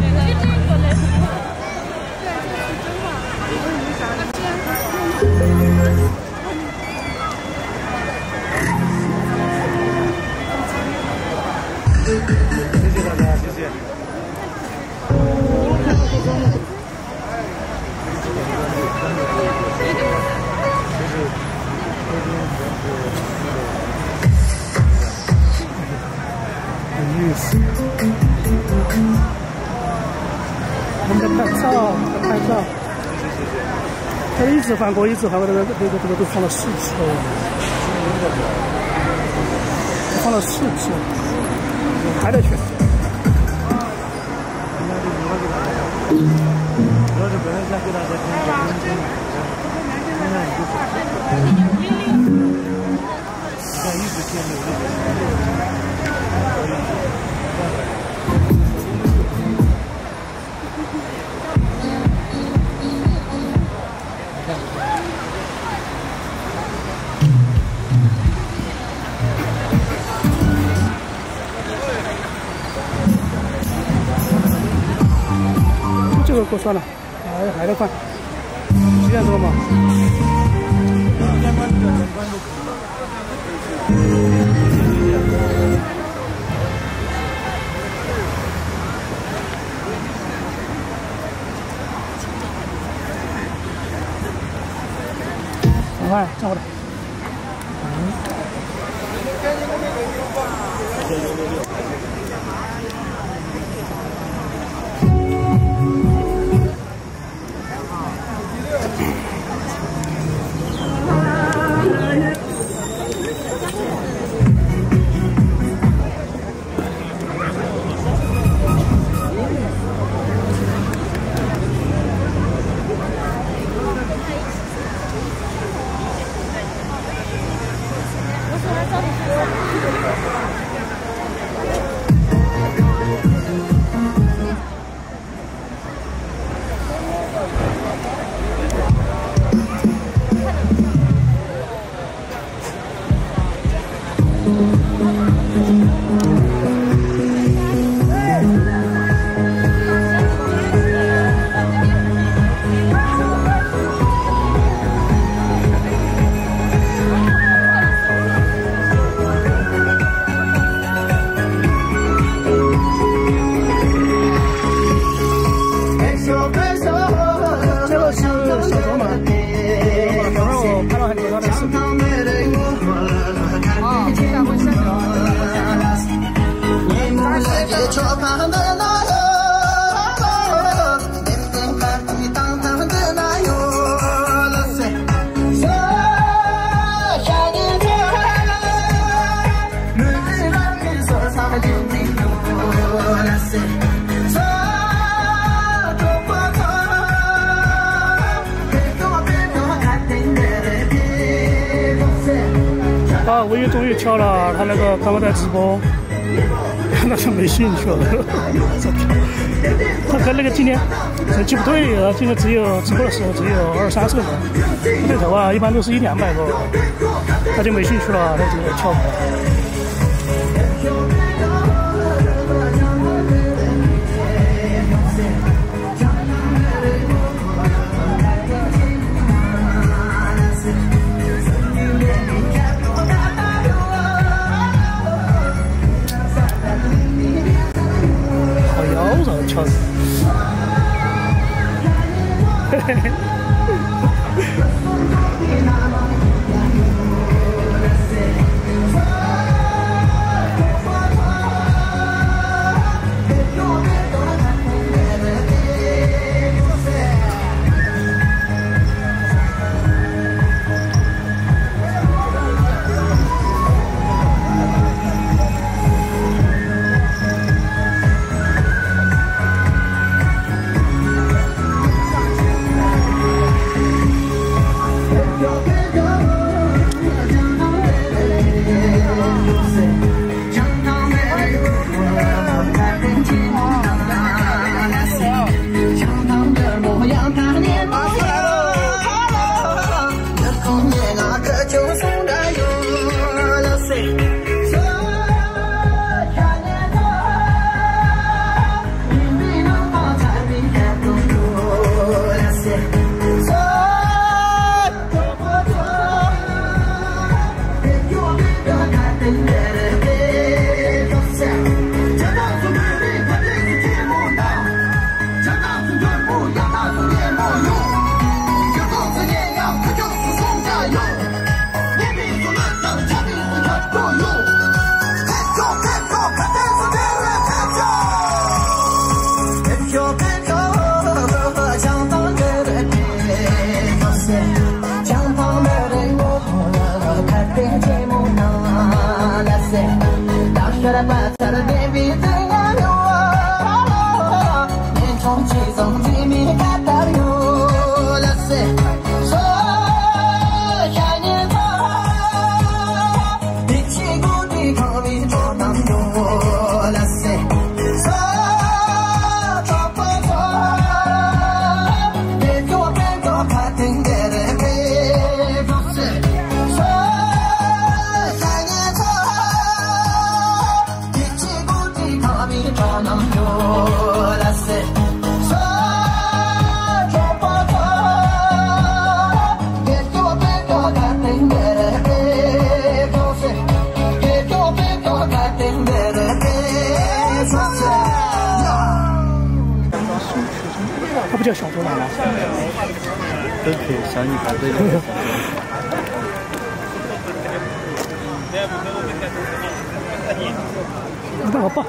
谢谢大家，谢谢。 我们在拍照，拍照。他一直翻过，一直翻过，这个都放了4次了，放了4次，还得去。 要是本来想给大家看一直见够算了，还得换。几点钟嘛？快，站过来。我也终于挑了他那个看我在直播，那就没兴趣了。他跟那个今天成绩不对啊，今天只有直播的时候只有20-30个人，对头啊，一般都是100-200个，他就没兴趣了，他就跳不了。跳的，嘿嘿嘿。 它不叫小多奶吗？ 都可以，小女孩都有。 抱。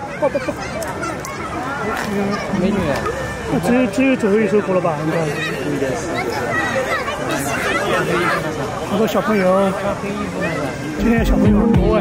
美女。 只有最后一首歌了吧？应该是。好多小朋友，今天小朋友很多哎。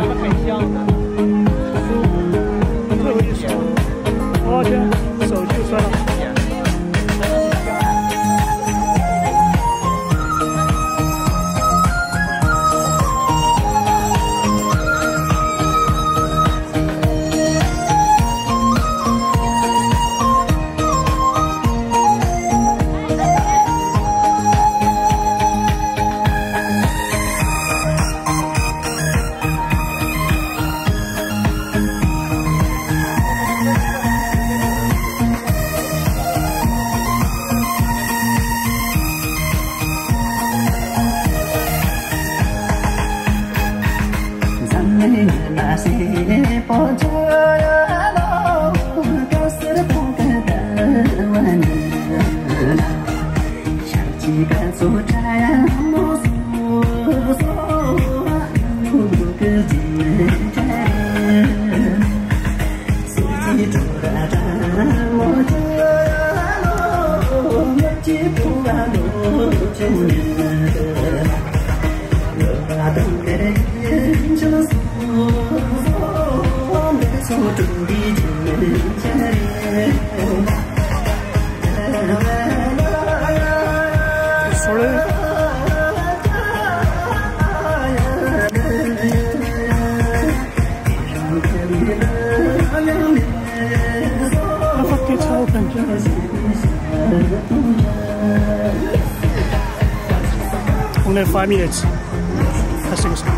最后一首，我天，手机摔了。Only 5 minutes. 还是个啥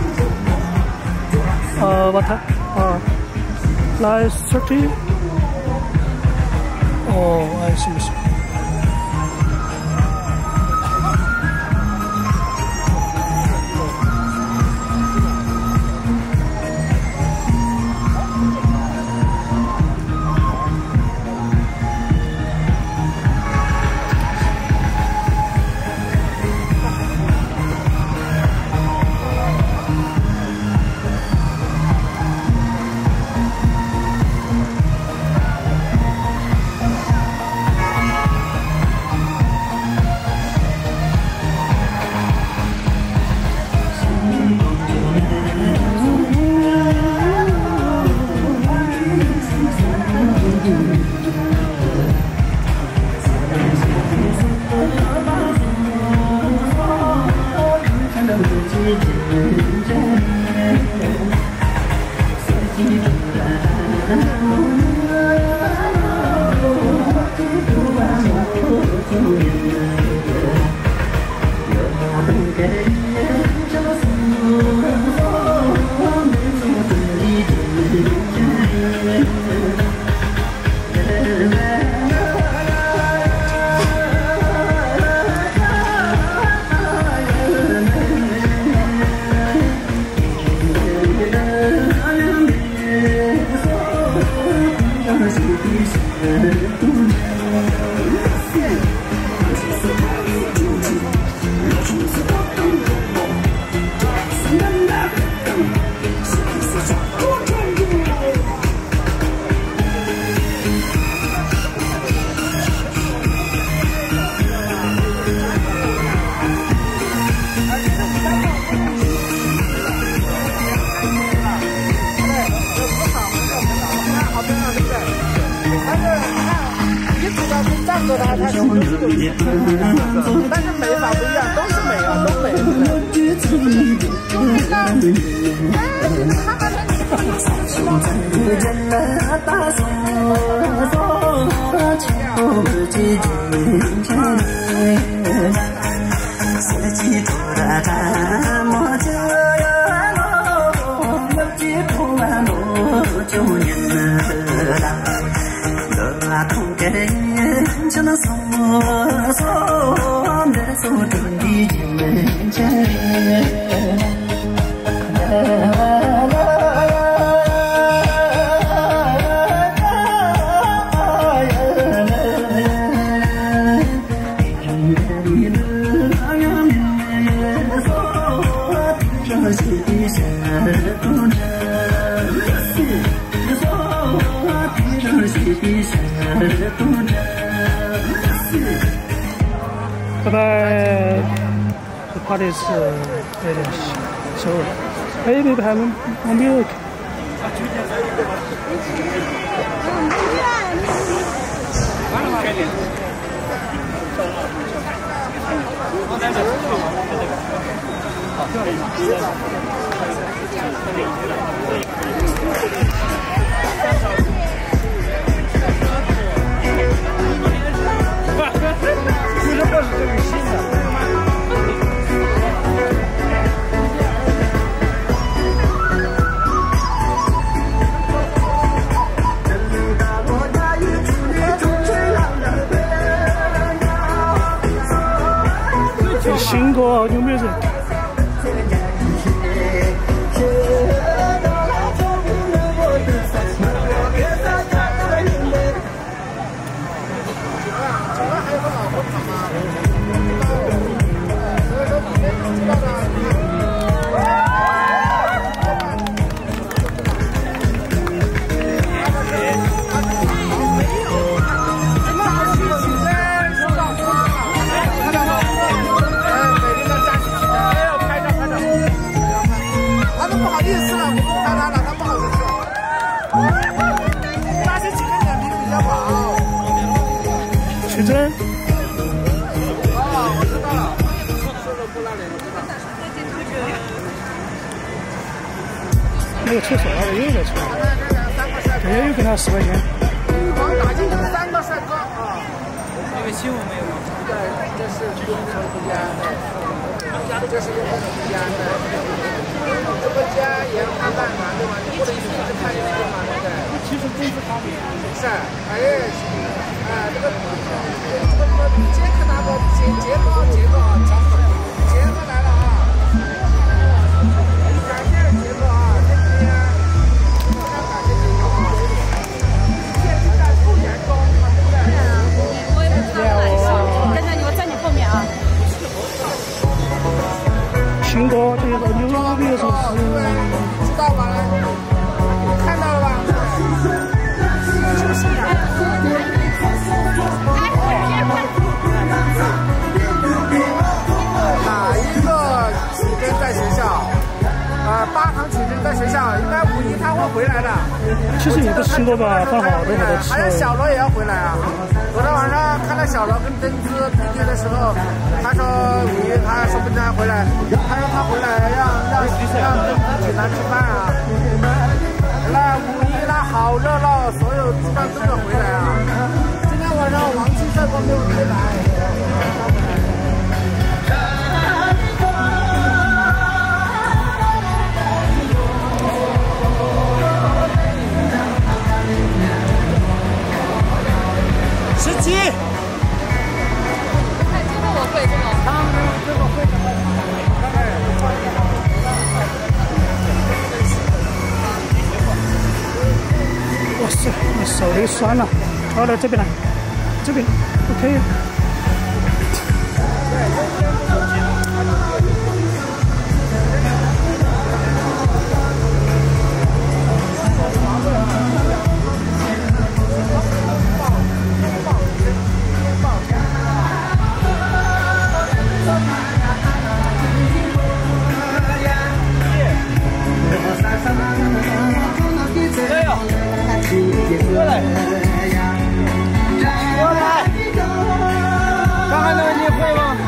？what time? Like 30? Oh, I see. 拜拜。这party是有点小了。Maybe I'm milk. 新歌有没有人？徐峥。哦，我知道了。那个厕所那个也有在抽，这也有给他10块钱。光打进去3个帅哥啊！那个新闻没有？对，这是中国之家的，这是中国之家的。这个家也要看办嘛，对吧？你不能一直看一个嘛，对不对？其实工资差别是，哎。这个杰克大哥，杰哥来了啊！感谢杰哥啊，这几天非常感谢杰哥啊！现在不严重，对不对？我也不知道，跟着你，我在你后面啊。新歌这个牛逼是不是？知道吧？看到了吧？就是呀。哪一个曲珍在学校？8堂曲珍在学校，应该5一他会回来的。其实也不是新歌吧，放好多好多次。还有小罗也要回来啊！昨天晚上看到小罗跟珍珠 PK 的时候，他说5一他说不定还回来，他说他回来让珍珠请他吃饭啊。那5一他好热闹，所有地方都要回来啊！今天晚上王七帅哥没有回来。17。看今天我会这个。他们这个会什么？哇塞，我手都酸了。好，到这边来，这边 OK。过来，刚才那个你会吗？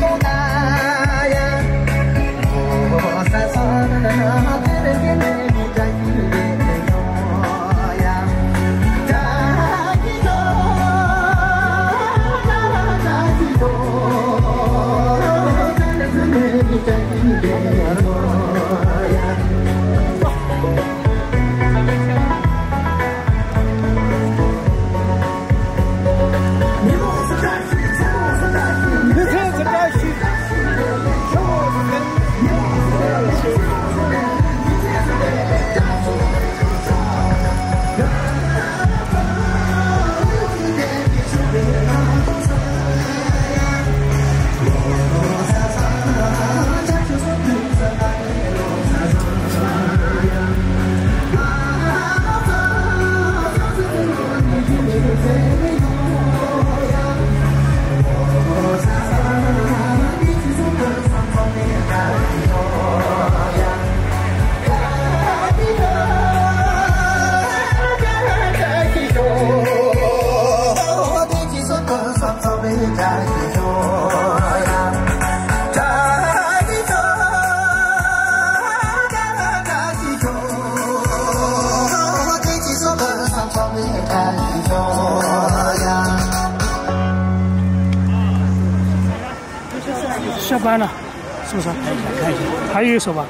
下班了，是不是？看一下，还有一首吧。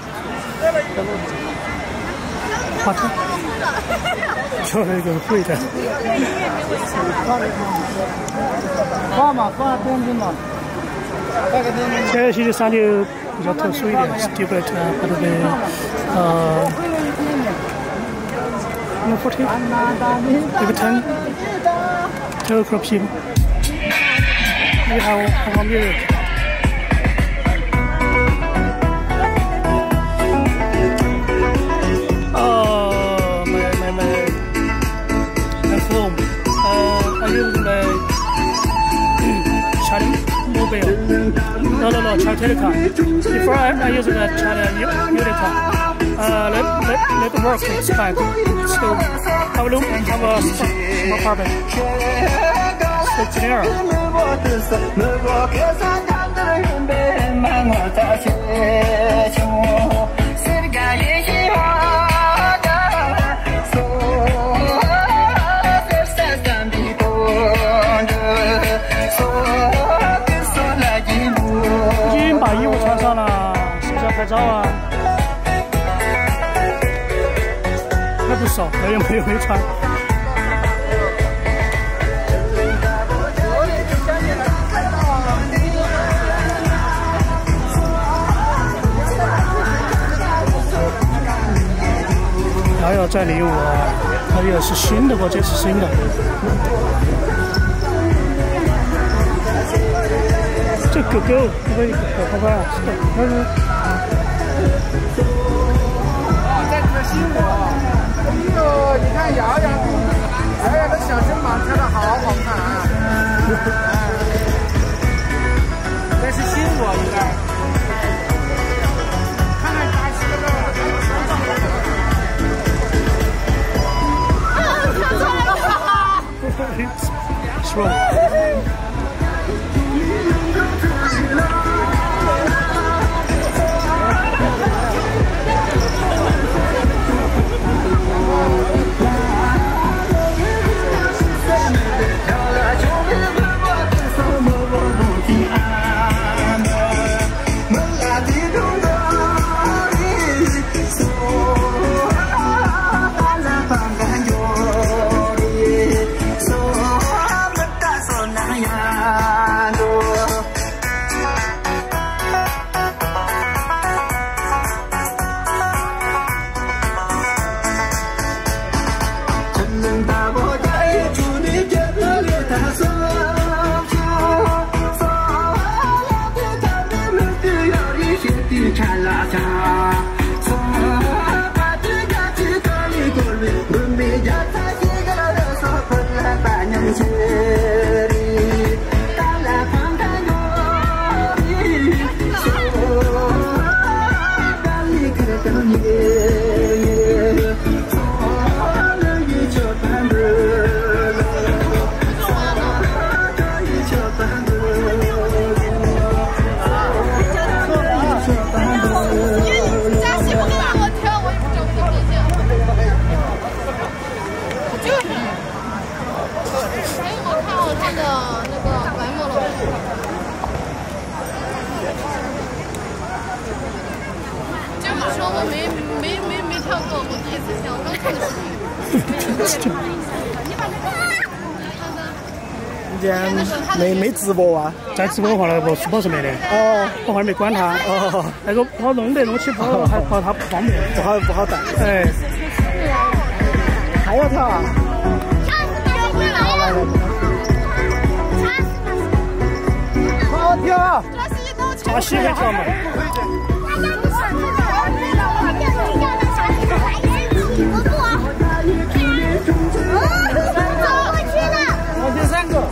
花车，就那个会的。 放嘛，放点点嘛。 这个星期三就比较特殊一点 ，Stupid 或者是No 14，这个10 o'clock people， 你好，好方便。my phone. I use my Charlie mobile. No, Charlie Telecom. Before I use the Charlie Unicom. Let the work expand. So have a look and have a small carbon. So clear.已经把衣服穿上了，是不是要拍照啊？那不少，还有没穿？还要再理我，它也是新的，这是新的。这狗狗，这个好吧，但是。 在这新我，哎呦，你看瑶瑶，瑶瑶的小身板跳得好好看啊！这是新我应该。看看大西那个。跳出来了！ 是吧？ 你今天没直播啊？ 在直播的话，那个吃跑是没的。 哦， 我后来没管他。 哦， 那个跑弄得弄起跑，还跑他不方便， 不好带。 哎， 还要跳啊？好跳！ 扎西可以跳嘛？ 第三个。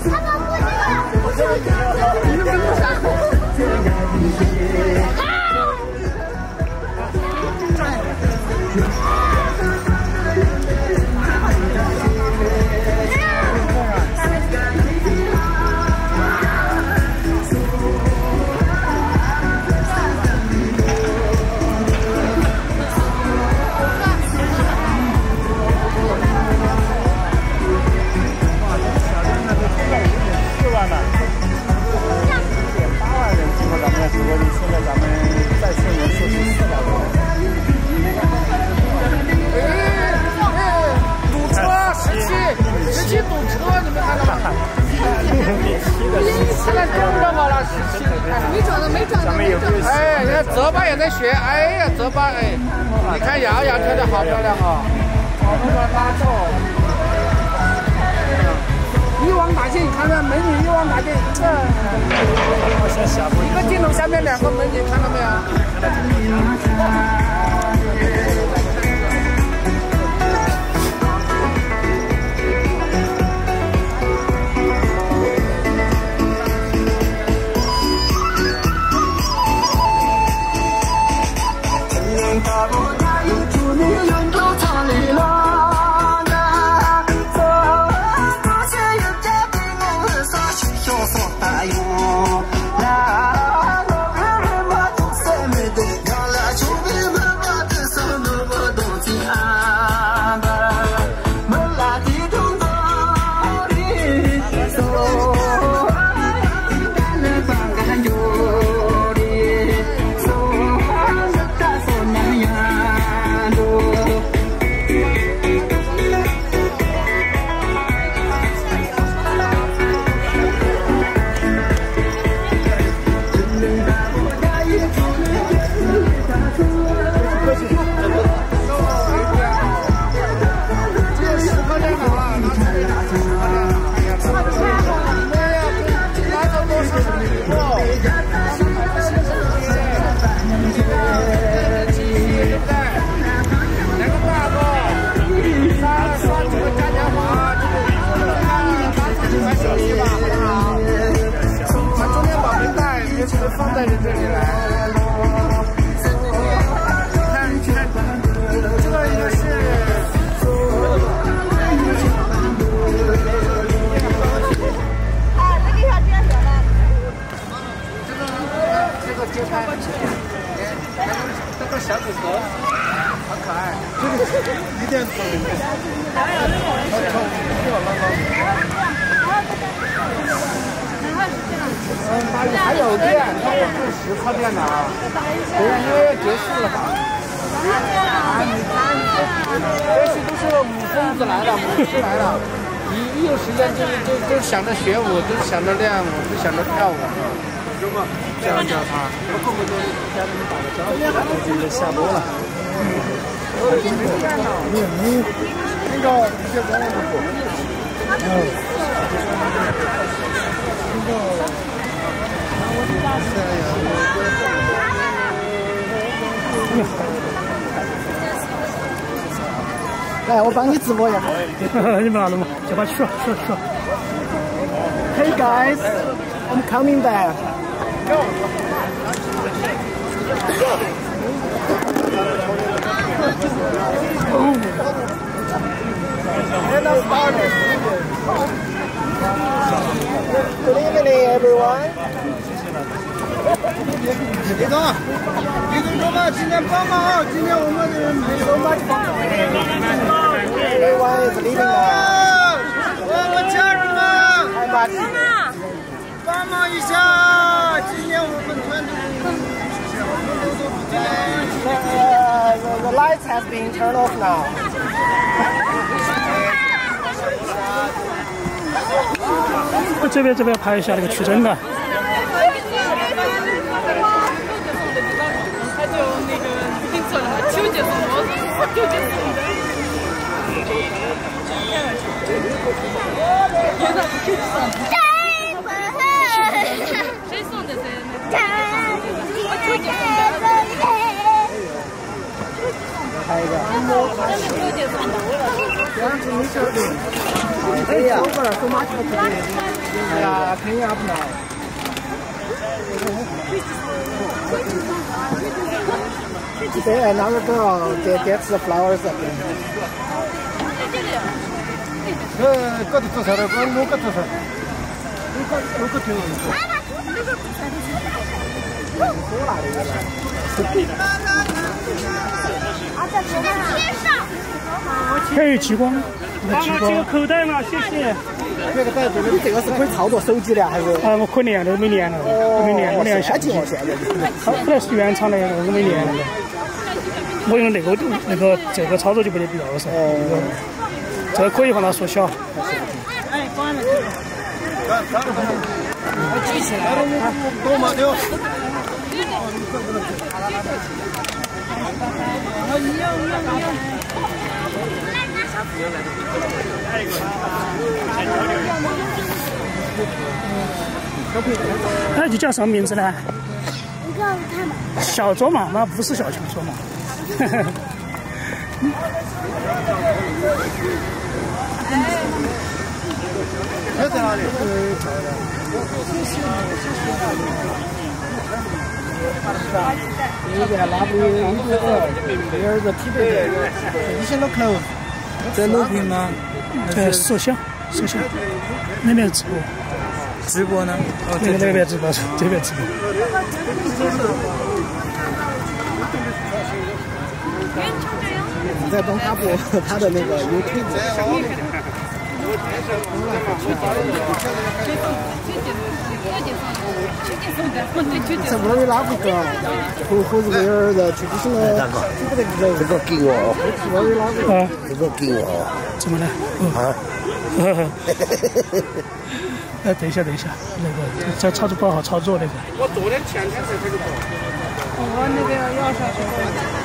哎，你看这把也在学，哎呀，这把哎，你看瑶瑶跳的好漂亮哦，好漂亮，拉走。一网打尽，看到美女一网打尽，一个镜头下面2个美女，看到没有？放在这里来，看，这个也是。 哎，这个小电视了。 这个接拍，这个小狗狗，好可爱。 一点不还有店，它有实操店的啊。对呀，因为要结束了吧。这些都是母疯子来的，母狮来的。一有时间就想着学舞，就想着练舞，就想着跳舞。这样教他。 这就下播了。那个这光不错。 来，我帮你直播一下。 你们拿了吗？就把去。 Hey guys, I'm coming back. Good evening, everyone. 李总说吧，今天帮忙啊！今天我们的没有买房。 Everyone is leaving now. 我们家人们，帮忙一下！今天我们团队。 The lights have been turned off now. 这边拍一下那个取证的。 谁送的噻？ 还有一个。哎呀，我过来走马球去。哎呀，肯定不来。对，那个girl gets the flowers. 各自做菜的，我各做菜。我各听。 还有激光，妈妈这个口袋嘛，谢谢。 这个袋子，你这个是可以操作手机的还是？ 啊，我可连都没连了，没连，我连相机。 现在。 它本来是原厂的，我没连了。我用那个这个操作就没得必要了噻。这个可以放到缩小。 哎，关了。 我举起来。多嘛丢。 那就叫什么名字呢？ 你告诉他们。 小卓玛，那不是小球卓玛。 在哪里？ 有点拉不有点个体北，一线都 close。在录屏吗？ 摄像，那边直播。 直播呢？ 哦，那边直播，这边直播。 你在帮他播他的那个 YouTube。这不是哪个歌？胡子威尔的具体什么？这个给我。这个给我。 怎么了？啊。等一下，那个这操作不好操作那个。 我昨天前天才这个。 我那个要下去。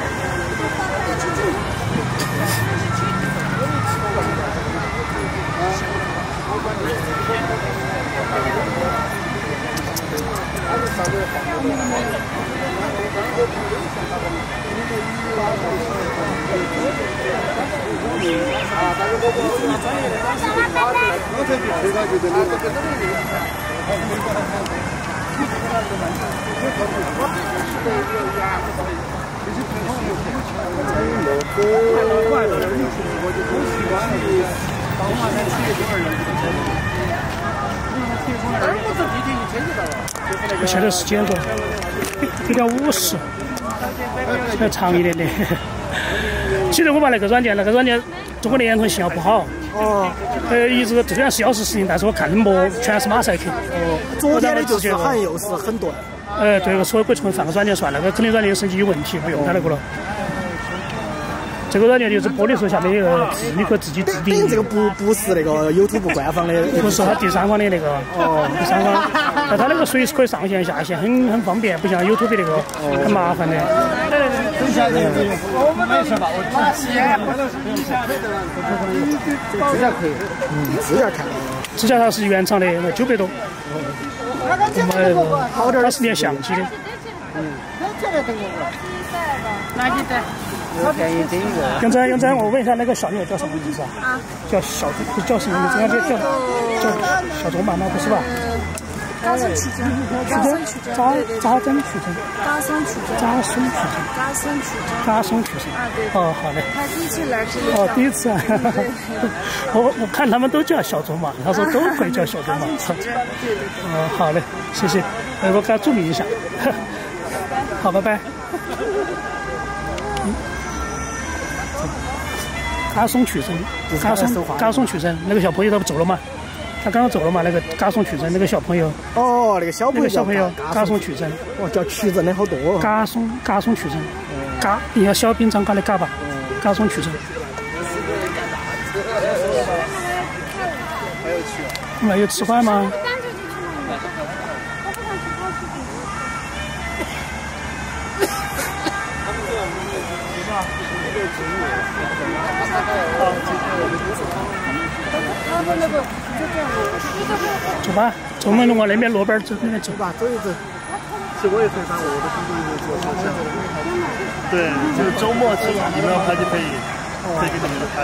我现在时间多，9:50，要长一点点。其实我把那个软件中国联通信号不好，一直虽然是钥匙实行，但是我看播全是马赛克。 昨天的就是好像又是很钝。 对，所以我重新换个软件算，那个肯定软件升级有问题，不用它那个了。这个软件就是播的时候下面有个字，你可以自己自定义。 这个不是那个 YouTube 官方的， 不是它第三方的那个。第三方，那它那个随时可以上线下线，很方便，不像 YouTube 那个很麻烦的。 支架可以，支架看。 支架它是原厂的，900多。它是连相机的。 垃圾袋。 杨仔，我问一下，那个小妞叫什么名字啊？叫什么名字？叫小卓玛吗？不是吧？ 高升取证， 加深取证。 高升取证。啊，对。 哦，好嘞。 他第一次来这里。 哦，第一次啊。我看他们都叫小卓玛，他说都可以叫小卓玛。好嘞，谢谢。我给他注明一下。好，拜拜。嘎松取证，嘎松取证，那个小朋友他不走了吗？他刚刚走了嘛？那个嘎松取证，那个小朋友。 哦，那个小朋友嘎松取证。 哇，叫取证的好多。 嘎松取证，嘎，你要小兵张嘎的嘎吧？嘎松取证。 还有趣。 没有吃饭吗？走吧，从我们往那边路边走，那边走吧，走一走。 其实我也很想我的工作就是做摄像。对，就是周末其实你们要拍就可以给你们拍。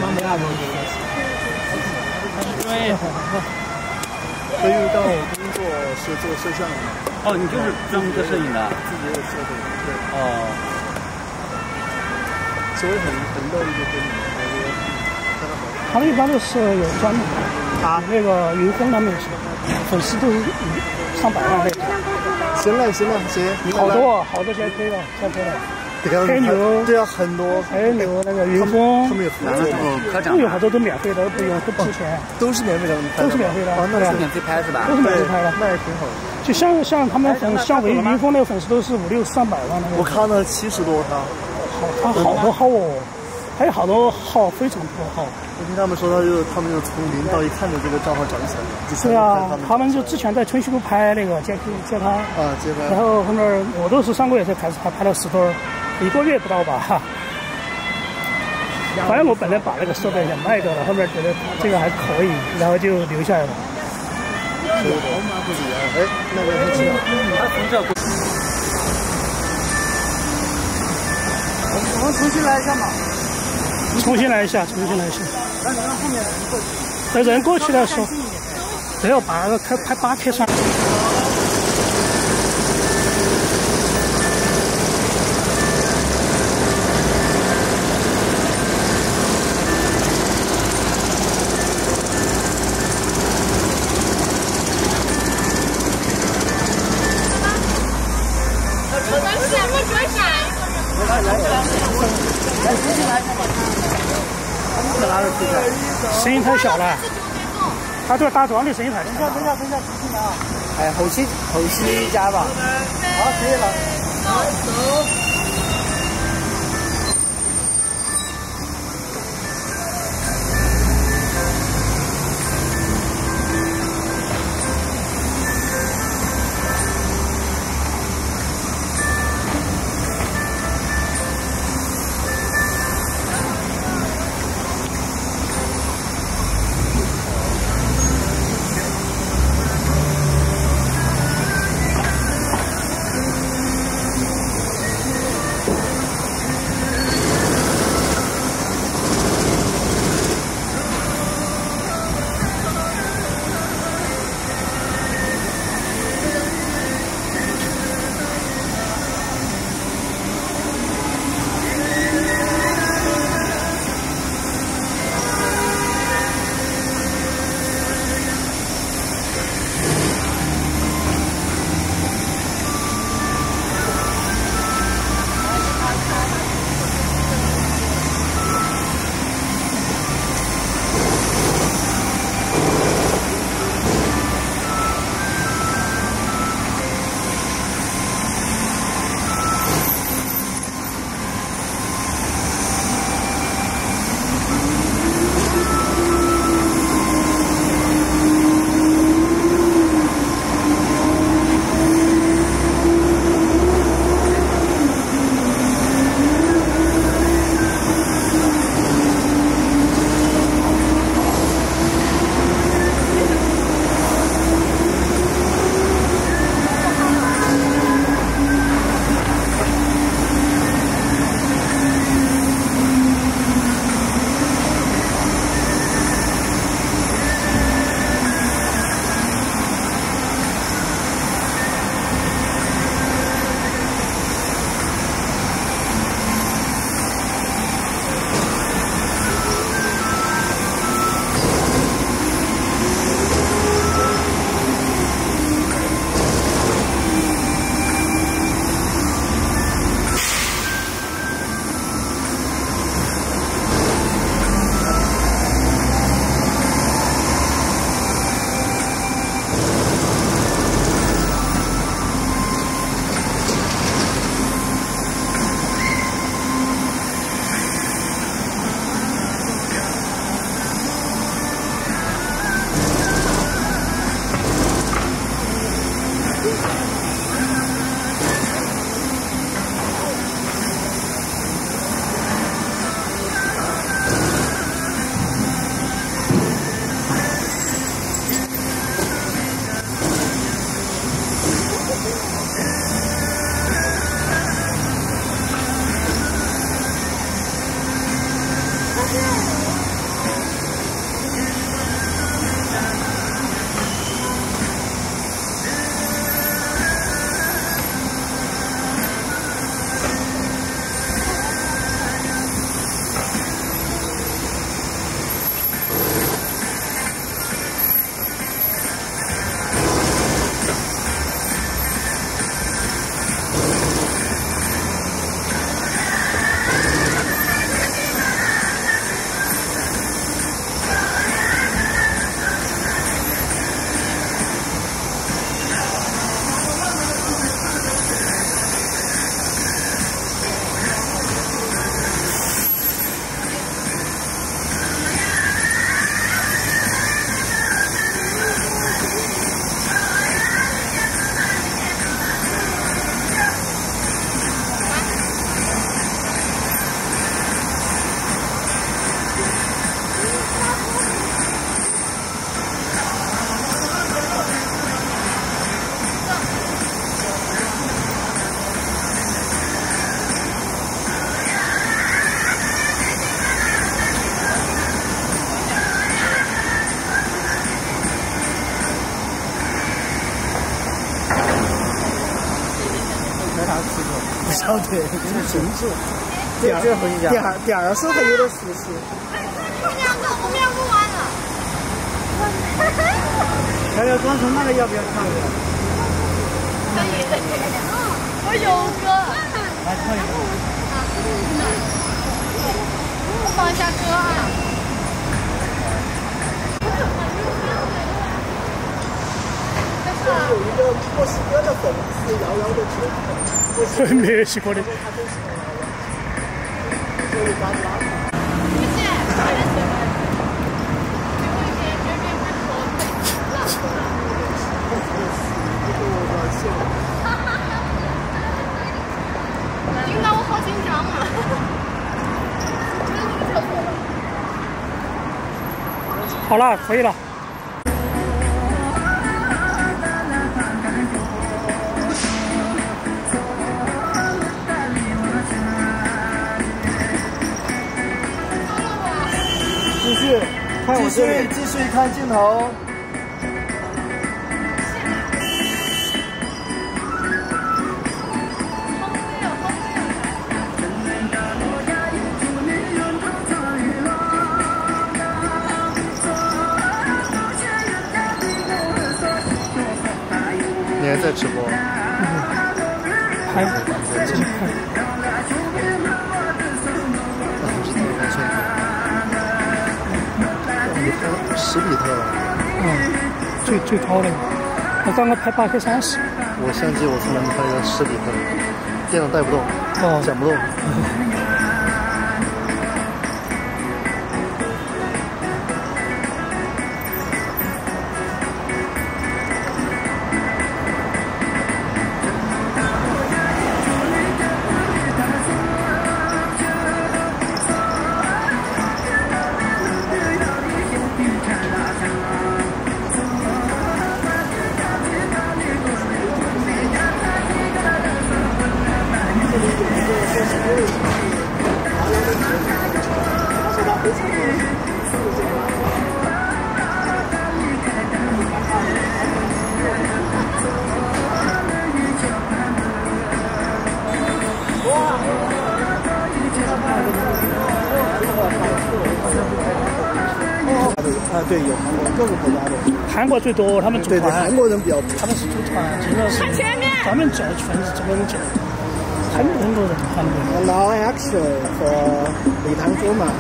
所以到我工作是做摄像的。 哦，你就是专门做摄影的？ 自己有设备。对。 哦。 所以很乐意就跟你们合作。 他们一般都是有专门的，那个云峰他们也是，粉丝都是上百万那种。 行了，行， 好多先推了。黑牛对啊，很多黑牛那个云峰， 他们有合作， 都有好多都免费的，都不用不提钱， 都是免费的， 都是免费的， 那是免费拍是吧？ 都是免费拍的， 那也挺好的。 就像他们像云峰那个粉丝都是500-600-300万那个。 我看了70多他。 他好多号哦，还有好多号，非常多号。 我听他们说，他们就从0到1看着这个账号涨起来了。 对啊，他们就之前在春熙路拍那个街拍啊，街拍。 然后后面我都是上个月才开始拍了10多，1个月不到吧。反正我本来把那个设备也卖掉了，后面觉得这个还可以，然后就留下来了。 哎，那个不行，他从这。我们重新来一下嘛。 重新来一下。等人过去的时候，只要把那个拍8K上。声音太小了，他这个打桩的声音太小了。 等一下，哎，后期加吧。好，可以了。走。 没啥吃头， 不晓得，真的清楚。 第二首还有点熟悉。 我们两个完了。 还有广州那个要不要尝一个？ 可以。我有个。 还可以。 放下歌啊。 有一个墨西哥的粉丝遥遥的去， 墨西哥的。 听到我好紧张啊！ 好了，可以了。 继续看镜头。你还在直播？ 还继续看。 10比特了。 最高的。我刚刚拍8K30。 我相机我从来没拍过10比特，电脑带不动，讲不动。 对，有韩国各个国家的。 韩国最多，他们组团。 对，韩国人比较， 他们是组团，真的是专门叫全是这个人叫，很多人韩国。 Now action 和李唐卓玛。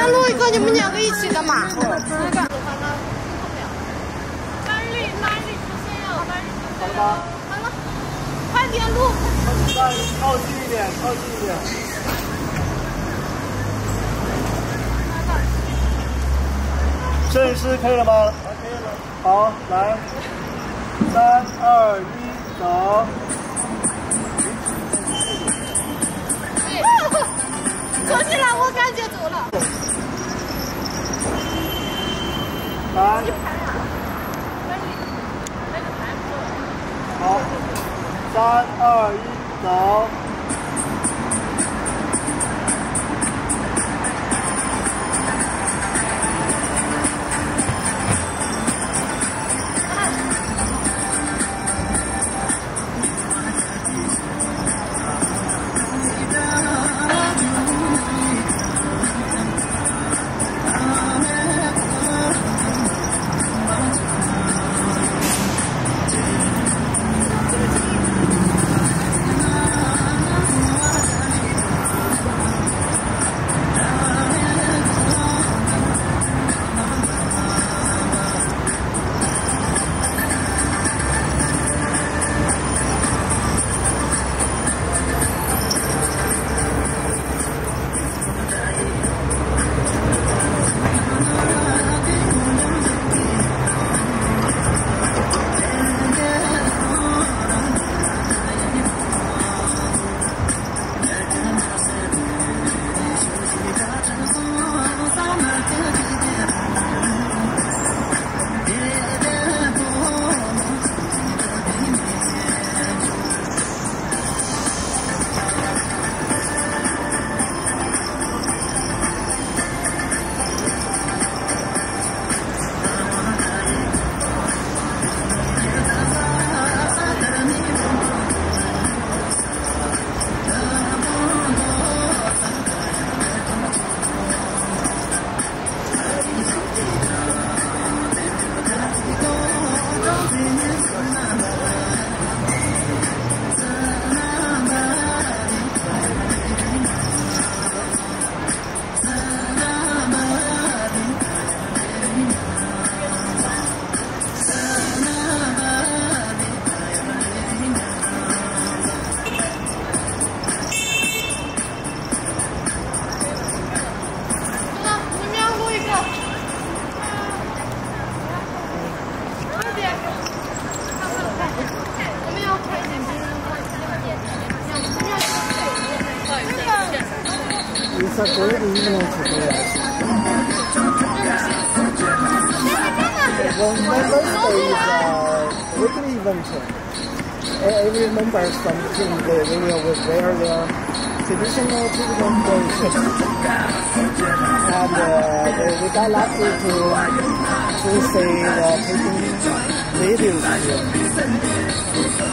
边录一个，你们两个一起的嘛。 好了吗？ 好了，快点录。 再靠近一点，靠近一点。摄影师可以了吗？可以了。好，来，3、2、1，走。 走进来，我感觉走了。 来。好，3、2、1，走。 It's a great evening today. Well, Members Day is a weekly event. Every members from the team they will wear their traditional clothes, and we got lucky to see taking videos here.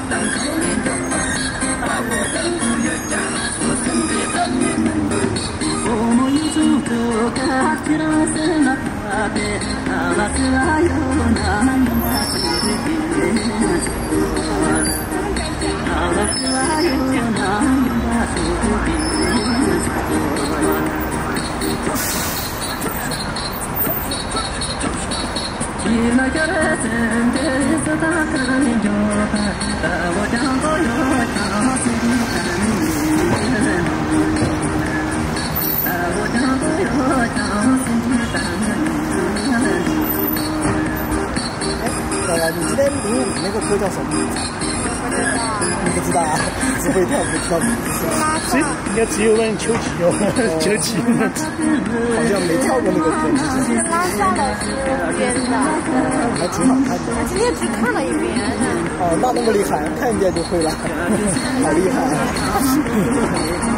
你今天05那个歌叫什么名字？你不知道啊？只会跳不知道名字。 应该只有问秋琪哦，秋琪好像没跳过那个歌。 是拉下来是编的， 还挺好看的。 我今天只看了一遍。 哦，那么厉害，看一遍就会了，好厉害啊！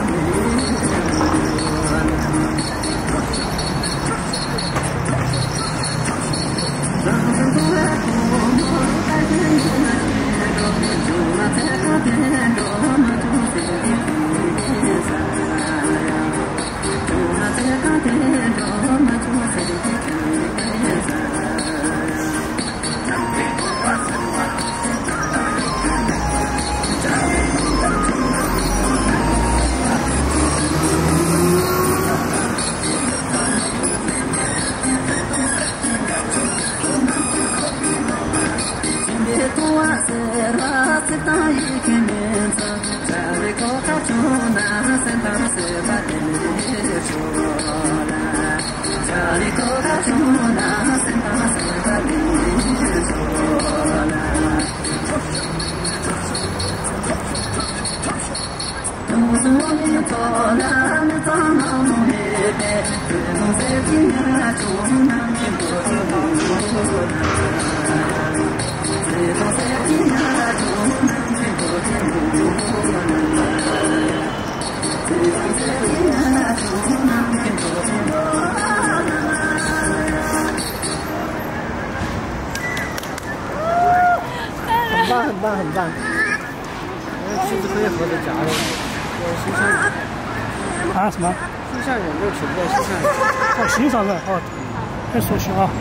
很棒，很棒。其实可以合着夹的，新上人。 啊什么？ 新上人就全部新上人。 哦，新上人哦，很熟悉啊。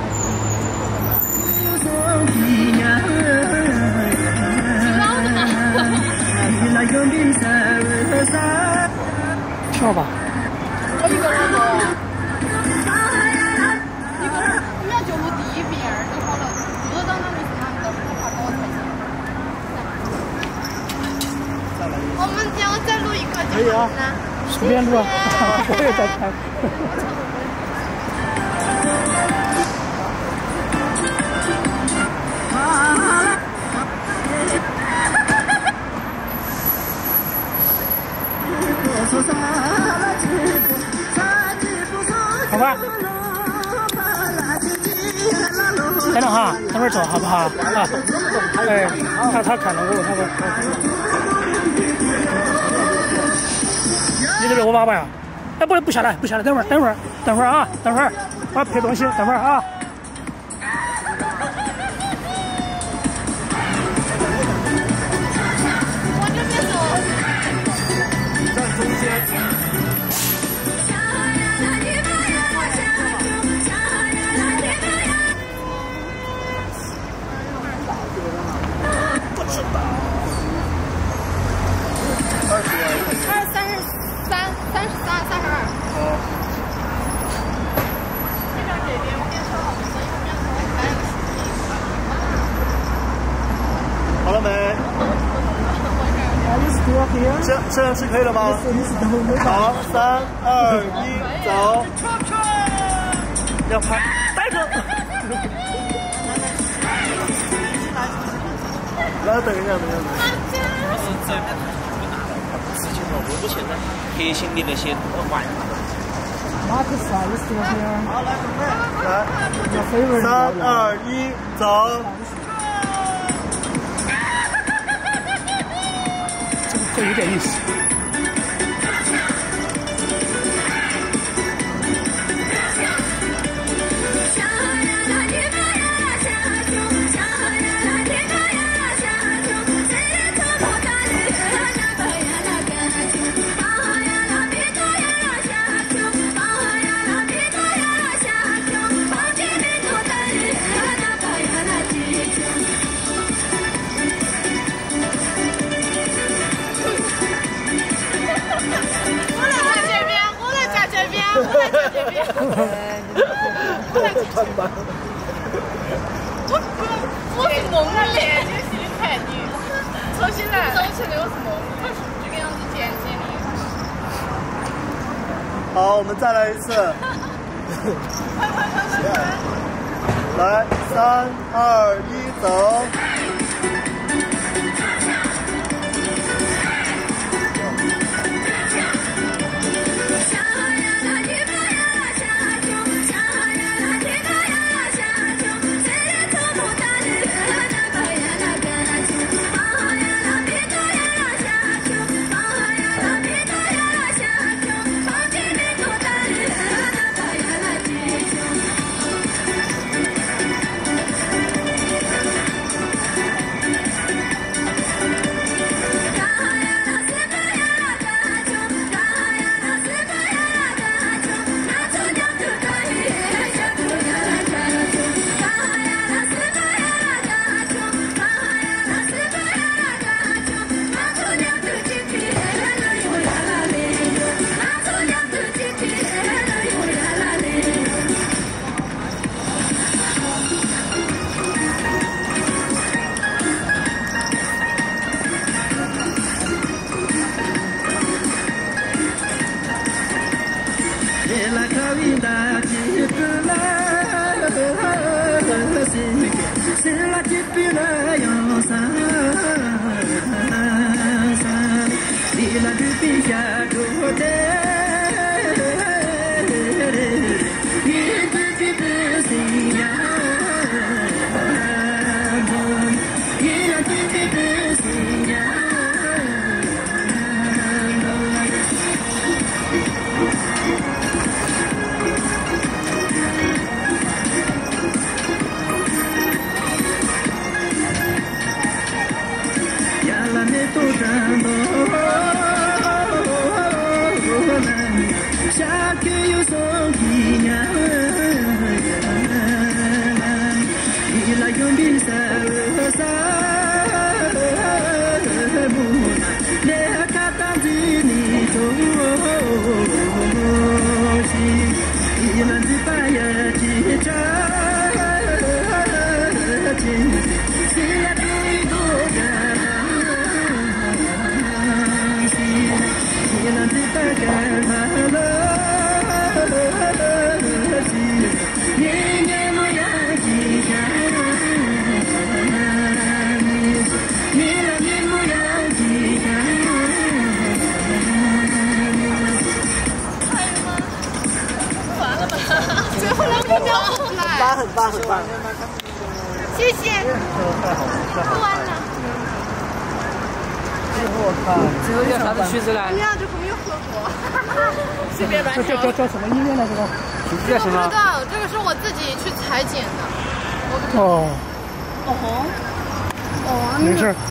跳吧。 我一个人录。你要就录第一遍就好了，录到那里是哪里的？不怕高才行。我们要再录一个就好了呢。 随便录啊，我也在看。好吧，等等哈，等会儿走好不好？啊，哎，他看了我，他说，你这边我爸爸呀？哎，不下来，不下来，等会儿啊，等会儿，我要拍东西，等会儿啊。 我这边走。 站中间。好了没？这样是可以了吗？好，3、2、1，走。要拍，带着。来，等一下。 事情了，我现在核心的那些玩。 马克思啊，你是这样。 好，来准备，来，3、2、1，走。 这有点意思。 我是蒙了脸，这个戏看你，重新来，走起来我是蒙，这个样子剪辑你。 好，我们再来一次。来，3、2、1，走。 很棒，很棒。 谢谢。喝完了。 最后要啥子曲子呢？ 不要，这个没有喝过。随便乱这叫什么音乐呢？这个？ 这叫什么？ 不知道，这个是我自己去裁剪的。 哦。 哦。 没事。